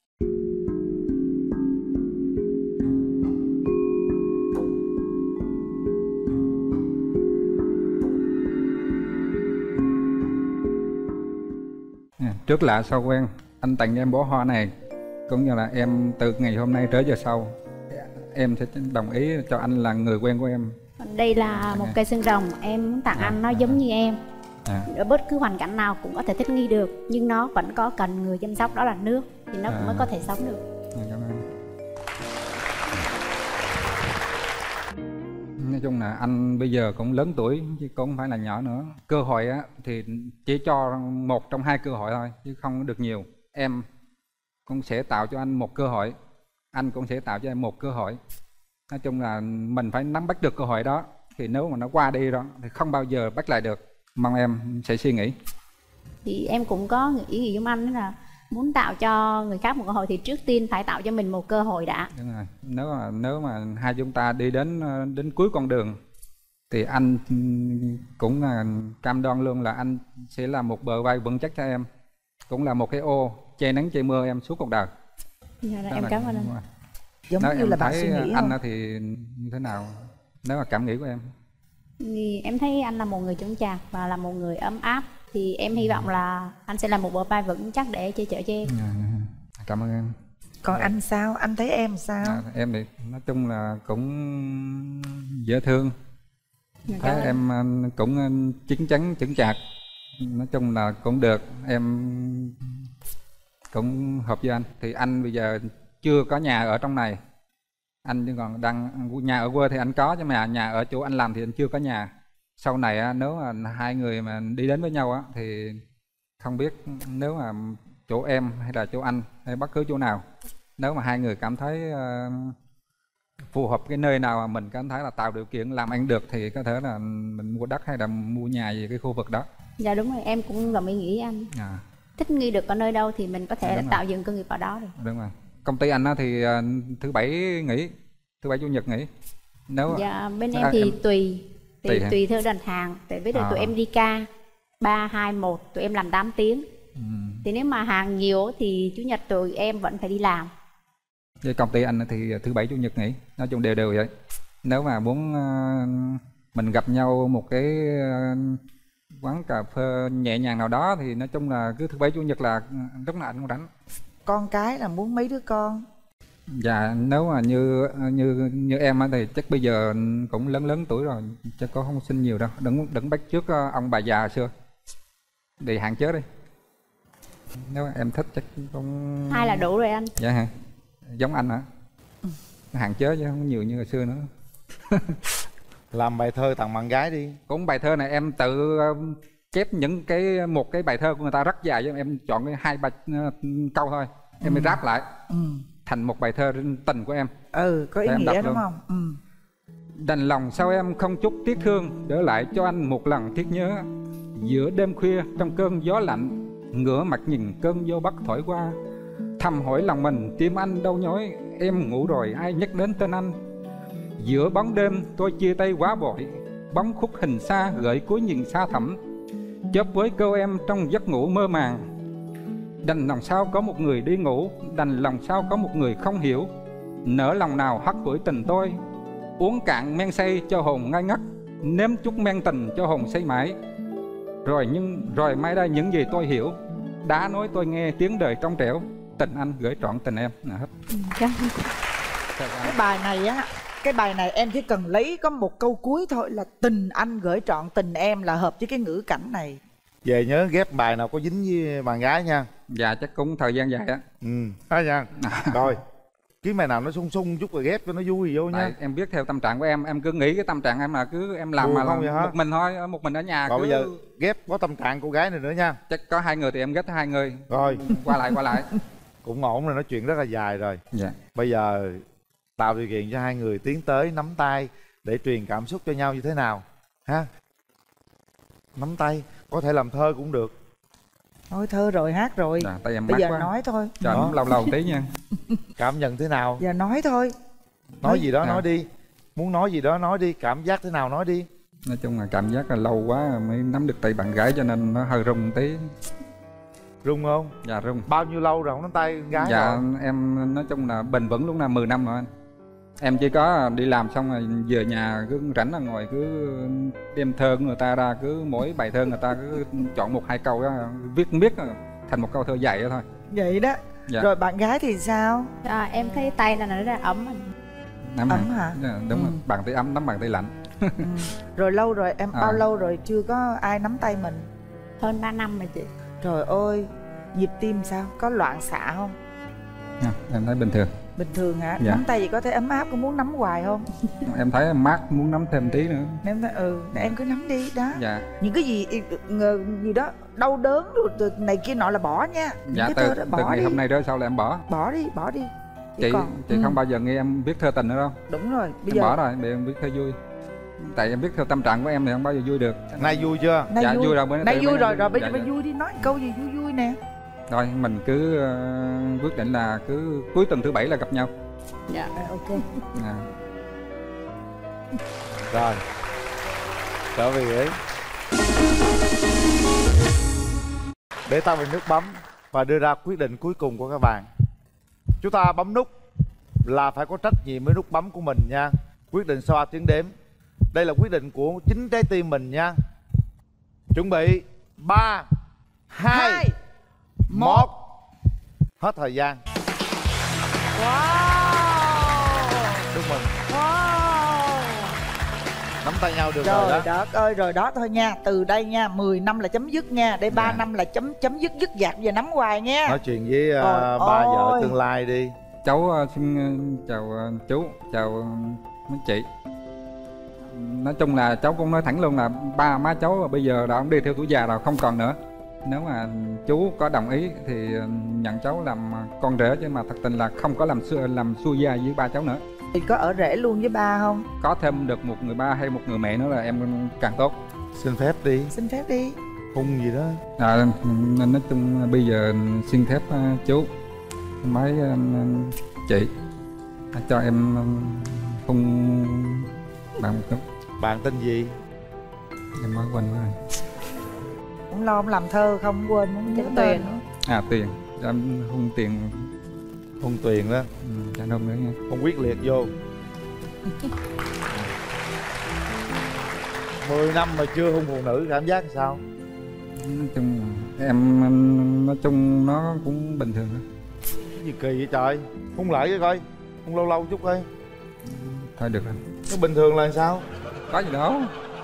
Trước lạ sau quen, anh tặng cho em bó hoa này. Cũng như là em từ ngày hôm nay tới giờ sau em sẽ đồng ý cho anh là người quen của em. Đây là một cây xương rồng, em muốn tặng anh nó giống như em. Ở bất cứ hoàn cảnh nào cũng có thể thích nghi được, nhưng nó vẫn có cần người chăm sóc, đó là nước, thì nó cũng mới có thể sống được. Cảm ơn. Nói chung là anh bây giờ cũng lớn tuổi chứ cũng không phải là nhỏ nữa. Cơ hội á thì chỉ cho một trong hai cơ hội thôi chứ không được nhiều. Em cũng sẽ tạo cho anh một cơ hội, anh cũng sẽ tạo cho em một cơ hội. Nói chung là mình phải nắm bắt được cơ hội đó, thì nếu mà nó qua đi đó thì không bao giờ bắt lại được. Mong em sẽ suy nghĩ. Thì em cũng có ý nghĩ giống anh, đó là muốn tạo cho người khác một cơ hội thì trước tiên phải tạo cho mình một cơ hội đã. Đúng rồi. Nếu mà hai chúng ta đi đến cuối con đường thì anh cũng cam đoan luôn là anh sẽ là một bờ vai vững chắc cho em, cũng là một cái ô che nắng che mưa em suốt cuộc đời. Dạ, em cảm ơn anh. Giống nếu như là bạn suy nghĩ anh không? Thì như thế nào? Nếu mà cảm nghĩ của em Thì em thấy anh là một người chững chạc và là một người ấm áp. Thì em hy vọng là anh sẽ là một bờ vai vững chắc để che chở cho em. Cảm ơn em. Còn anh sao? Anh thấy em sao? Em thì nói chung là cũng dễ thương. Thấy em cũng chín chắn chững chạc. Nói chung là cũng được. Em cũng hợp với anh. Thì anh bây giờ chưa có nhà ở trong này, anh chỉ còn đang nhà ở quê thì anh có, chứ mà nhà ở chỗ anh làm thì anh chưa có nhà. Sau này nếu mà hai người mà đi đến với nhau á thì không biết, nếu mà chỗ em hay là chỗ anh hay bất cứ chỗ nào, nếu mà hai người cảm thấy phù hợp cái nơi nào mà mình cảm thấy là tạo điều kiện làm ăn được thì có thể là mình mua đất hay là mua nhà gì cái khu vực đó. Dạ đúng rồi, em cũng đồng ý nghĩ anh. Thích nghi được ở nơi đâu thì mình có thể tạo dựng cơ nghiệp ở đó được. Đúng rồi. Công ty anh thì thứ bảy nghỉ, thứ bảy chủ nhật nghỉ. Nếu dạ bên em thì tùy theo đơn hàng. Tại bây giờ tụi em đi ca 3, 2, 1, tụi em làm 8 tiếng. Thì nếu mà hàng nhiều thì chủ nhật tụi em vẫn phải đi làm. Với công ty anh thì thứ bảy chủ nhật nghỉ, nói chung đều vậy. Nếu mà muốn mình gặp nhau một cái quán cà phê nhẹ nhàng nào đó thì nói chung là cứ thứ bảy chủ nhật là lúc nào anh cũng rảnh. Con cái là muốn mấy đứa con? Dạ nếu mà như em thì chắc bây giờ cũng lớn tuổi rồi, chắc có không sinh nhiều đâu. Đừng bắt trước ông bà già xưa, để hạn chế đi. Nếu em thích chắc cũng 2 là đủ rồi anh. Dạ hả? Giống anh hả? Hạn chế chứ không nhiều như hồi xưa nữa. Làm bài thơ tặng bạn gái đi. Cũng bài thơ này em tự chép một cái bài thơ của người ta rất dài, chứ em chọn cái 2-3 câu thôi. Em mới ráp lại thành một bài thơ tình của em. Có ý nghĩa đúng không? Đành lòng sao em không chút tiếc thương, đỡ lại cho anh một lần thiết nhớ. Giữa đêm khuya trong cơn gió lạnh, ngửa mặt nhìn cơn gió bắc thổi qua. Thầm hỏi lòng mình tim anh đau nhói, em ngủ rồi ai nhắc đến tên anh. Giữa bóng đêm tôi chia tay quá vội, bóng khúc hình xa gợi cuối nhìn xa thẳm. Chớp với câu em trong giấc ngủ mơ màng. Đành lòng sao có một người đi ngủ, đành lòng sao có một người không hiểu. Nỡ lòng nào hắt hủi tình tôi, uống cạn men say cho hồn ngây ngất, nếm chút men tình cho hồn say mãi. Rồi mai đây những gì tôi hiểu, đã nói tôi nghe tiếng đời trong trẻo. Tình anh gửi trọn tình em là hết. Cái bài này em chỉ cần lấy có một câu cuối thôi là tình anh gửi trọn tình em là hợp với cái ngữ cảnh này. Về nhớ ghép bài nào có dính với bạn gái nha. Dạ chắc cũng thời gian dài á. Nha. Rồi kiếm bài nào nó sung sung chút rồi ghép cho nó vui vô nha. Em biết theo tâm trạng của em cứ nghĩ cái tâm trạng em là cứ em làm mà một mình thôi, một mình ở nhà. Rồi bây giờ ghép có tâm trạng cô gái này nữa nha. Chắc có 2 người thì em ghép 2 người. Rồi qua lại. Cũng ổn rồi, nói chuyện rất là dài rồi. Dạ. Bây giờ tạo điều kiện cho 2 người tiến tới nắm tay để truyền cảm xúc cho nhau như thế nào ha. Nắm tay, có thể làm thơ cũng được. Nói thơ rồi, hát rồi. Tay em bây giờ quá. nói thôi. Cho lâu tí nha. Cảm nhận thế nào? Giờ nói thôi. Nói gì đó nói đi. Muốn nói gì đó nói đi. Cảm giác thế nào nói đi. Nói chung là cảm giác là lâu quá mới nắm được tay bạn gái cho nên nó hơi rung tí. Rung không? Dạ rung. Bao nhiêu lâu rồi không nắm tay con gái dạ rồi? Em nói chung là bền vững lúc nào 10 năm rồi anh. Em chỉ có đi làm xong rồi về nhà cứ rảnh là ngồi cứ đem thơ của người ta ra, cứ mỗi bài thơ người ta cứ chọn 1-2 câu đó, viết thành một câu thơ dài đó thôi. Vậy đó. Dạ. Rồi bạn gái thì sao? Em thấy tay là nó ấm. Ấm hả? Dạ, đúng rồi, bàn tay ấm nắm bàn tay lạnh. Rồi lâu rồi em bao lâu rồi chưa có ai nắm tay mình? Hơn 3 năm rồi chị. Trời ơi, nhịp tim sao? Có loạn xạ không? Em thấy bình thường. Bình thường hả? Dạ. Nắm tay vậy có thấy ấm áp, có muốn nắm hoài không? Em thấy mát muốn nắm thêm tí nữa. Em thấy em cứ nắm đi đó. Dạ. Những cái gì đó đau đớn rồi này kia nọ là bỏ nha. Những Dạ cái thơ đó từ bỏ ngày đi. hôm nay đó sau là em bỏ. Bỏ đi. Chị không bao giờ nghe em viết thơ tình nữa đâu. Đúng rồi. Bây em giờ bỏ rồi để em viết thơ vui. Tại em viết theo tâm trạng của em thì không bao giờ vui được. Nay vui chưa? Nay vui rồi. Nay vui rồi, bây giờ vui đi, nói câu gì vui nè. Rồi mình cứ quyết định là cứ cuối tuần thứ 7 là gặp nhau. Dạ ok. Rồi trở về ghế để ta về nước bấm và đưa ra quyết định cuối cùng của các bạn. Chúng ta bấm nút là phải có trách nhiệm với nút bấm của mình nha. Quyết định sau 3 tiếng đếm. Đây là quyết định của chính trái tim mình nha. Chuẩn bị 3, 2, 1. Hết thời gian. Đúng mình. Nắm tay nhau được rồi đó. Trời đất ơi, rồi đó thôi nha. Từ đây nha, 10 năm là chấm dứt nha. Đây 3 năm là chấm dứt dứt dạc. Giờ nắm hoài nha. Nói chuyện với ba vợ tương lai đi. Cháu xin chào chú, chào mấy chị. Nói chung là cháu cũng nói thẳng luôn là ba má cháu bây giờ đã đi theo tuổi già rồi, không còn nữa. Nếu mà chú có đồng ý thì nhận cháu làm con rể, chứ mà thật tình là không có làm xui gia với ba cháu nữa. Thì có ở rể luôn với ba không? Có thêm được một người ba hay một người mẹ nữa là em càng tốt. Xin phép đi. Xin phép đi. Hung gì đó. Nên nói chung bây giờ xin phép chú mấy chị cho em hung bạn một chút. Bạn tên gì? Em mới quên rồi. Cũng lo ông làm thơ không quên muốn nhớ tên nữa. Tiền. Cho em hung Tiền. Hung Tuyền đó. Cho hung nữa nha. Không quyết liệt vô. 10 năm mà chưa hung phụ nữ cảm giác sao? Nói chung em nói chung nó cũng bình thường thôi. Cái gì kỳ vậy trời? Hung lại cái coi. Hung lâu lâu chút thôi. Thôi được rồi. Nó bình thường là sao? Có gì đâu.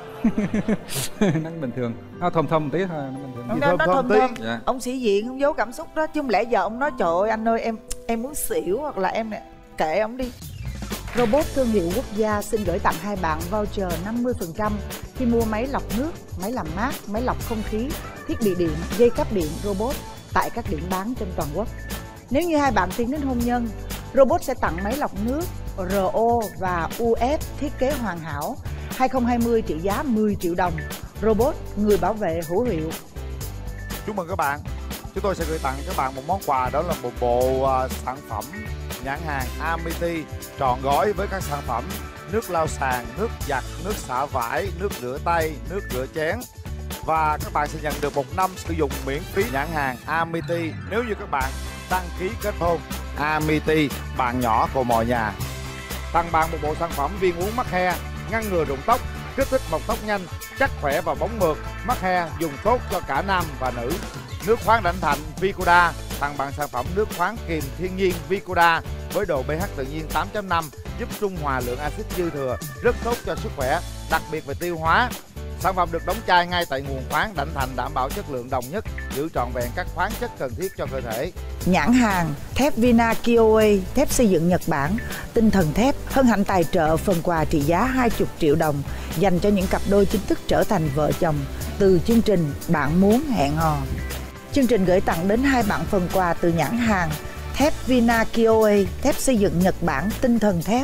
Nó bình thường. Nó thơm thơm tí thôi, nó bình thường. Nó thơm thơm. Dạ. Ông sĩ diện không giấu cảm xúc đó, chứ không lẽ giờ ông nói trời ơi anh ơi em muốn xỉu, hoặc là em kệ ông đi. Robot thương hiệu quốc gia xin gửi tặng hai bạn voucher 50% khi mua máy lọc nước, máy làm mát, máy lọc không khí, thiết bị điện, dây cáp điện robot tại các điểm bán trên toàn quốc. Nếu như hai bạn tiến đến hôn nhân, robot sẽ tặng máy lọc nước RO và UF thiết kế hoàn hảo 2020 trị giá 10 triệu đồng. Robot, người bảo vệ hữu hiệu. Chúc mừng các bạn. Chúng tôi sẽ gửi tặng các bạn một món quà, đó là một bộ sản phẩm nhãn hàng Amity trọn gói với các sản phẩm nước lau sàn, nước giặt, nước xả vải, nước rửa tay, nước rửa chén. Và các bạn sẽ nhận được 1 năm sử dụng miễn phí nhãn hàng Amity nếu như các bạn đăng ký kết hôn. Amity, bạn nhỏ của mọi nhà. Tặng bạn một bộ sản phẩm viên uống mắc he, ngăn ngừa rụng tóc, kích thích mọc tóc nhanh, chắc khỏe và bóng mượt. Mắc he dùng tốt cho cả nam và nữ. Nước khoáng Đảnh Thạnh Vicoda, tặng bạn sản phẩm nước khoáng kiềm thiên nhiên Vicoda với độ pH tự nhiên 8.5, giúp trung hòa lượng axit dư thừa, rất tốt cho sức khỏe, đặc biệt về tiêu hóa. Sản phẩm được đóng chai ngay tại nguồn khoáng Đảnh Thạnh, đảm bảo chất lượng đồng nhất, giữ trọn vẹn các khoáng chất cần thiết cho cơ thể. Nhãn hàng thép Vina Kioe, thép xây dựng Nhật Bản, tinh thần thép hân hạnh tài trợ phần quà trị giá 20 triệu đồng dành cho những cặp đôi chính thức trở thành vợ chồng từ chương trình Bạn Muốn Hẹn Hò. Chương trình gửi tặng đến hai bạn phần quà từ nhãn hàng thép Vina Kioe, thép xây dựng Nhật Bản, tinh thần thép.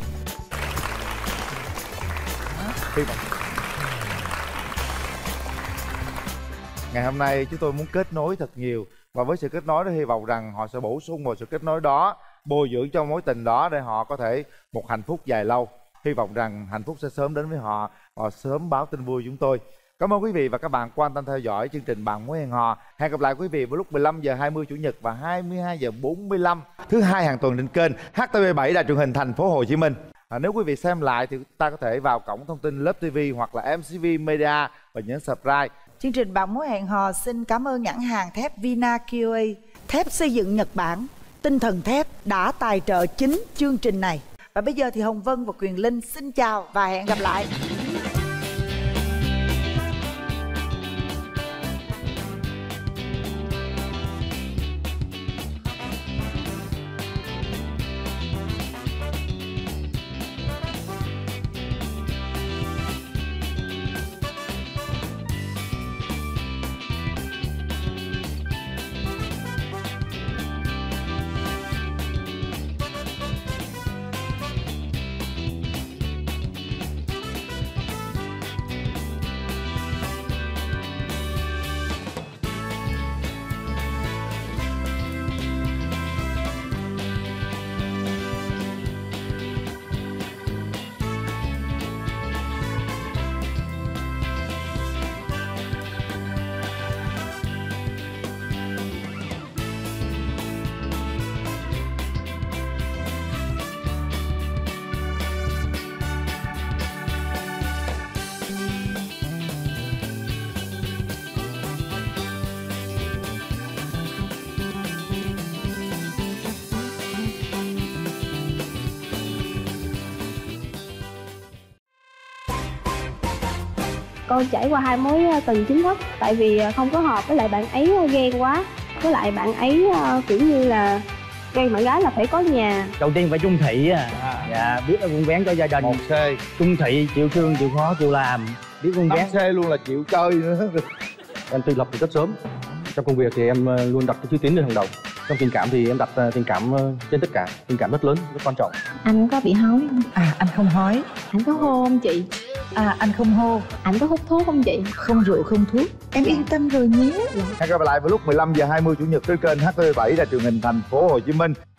Ngày hôm nay chúng tôi muốn kết nối thật nhiều, và với sự kết nối đó hy vọng rằng họ sẽ bổ sung vào sự kết nối đó, bồi dưỡng cho mối tình đó để họ có thể một hạnh phúc dài lâu. Hy vọng rằng hạnh phúc sẽ sớm đến với họ và sớm báo tin vui chúng tôi. Cảm ơn quý vị và các bạn quan tâm theo dõi chương trình Bạn Muốn Hẹn Hò. Hẹn gặp lại quý vị vào lúc 15h20 Chủ nhật và 22h45 thứ hai hàng tuần trên kênh HTV7 Đài Truyền hình Thành phố Hồ Chí Minh. Nếu quý vị xem lại thì ta có thể vào cổng thông tin Love TV hoặc là MCV Media và nhấn subscribe. Chương trình Bạn Muốn Hẹn Hò xin cảm ơn nhãn hàng thép Vina Kioe, thép xây dựng Nhật Bản, tinh thần thép đã tài trợ chính chương trình này. Và bây giờ thì Hồng Vân và Quyền Linh xin chào và hẹn gặp lại. Con trải qua 2 mối tình chính thức, tại vì không có hợp với lại bạn ấy, ghen quá. Với lại bạn ấy kiểu như là ghen bạn gái là phải có nhà. Đầu tiên phải trung thị dạ, biết là vun vén cho gia đình. 1C. Trung thị, chịu thương, chịu khó, chịu làm, biết vun vén. 5C luôn là chịu chơi nữa. Em tự lập từ rất sớm. Trong công việc thì em luôn đặt cái chữ tín lên hàng đầu. Trong tình cảm thì em đặt tình cảm trên tất cả, tình cảm rất lớn, rất quan trọng. Anh có bị hói không? Anh không hói. Anh có hô không chị? Anh không hô. Anh có hút thuốc không chị? Không rượu không thuốc. Em yên tâm rồi nhé. Hẹn gặp lại vào lúc 15 giờ 20 chủ nhật trên kênh HTV7 là truyền hình thành phố Hồ Chí Minh.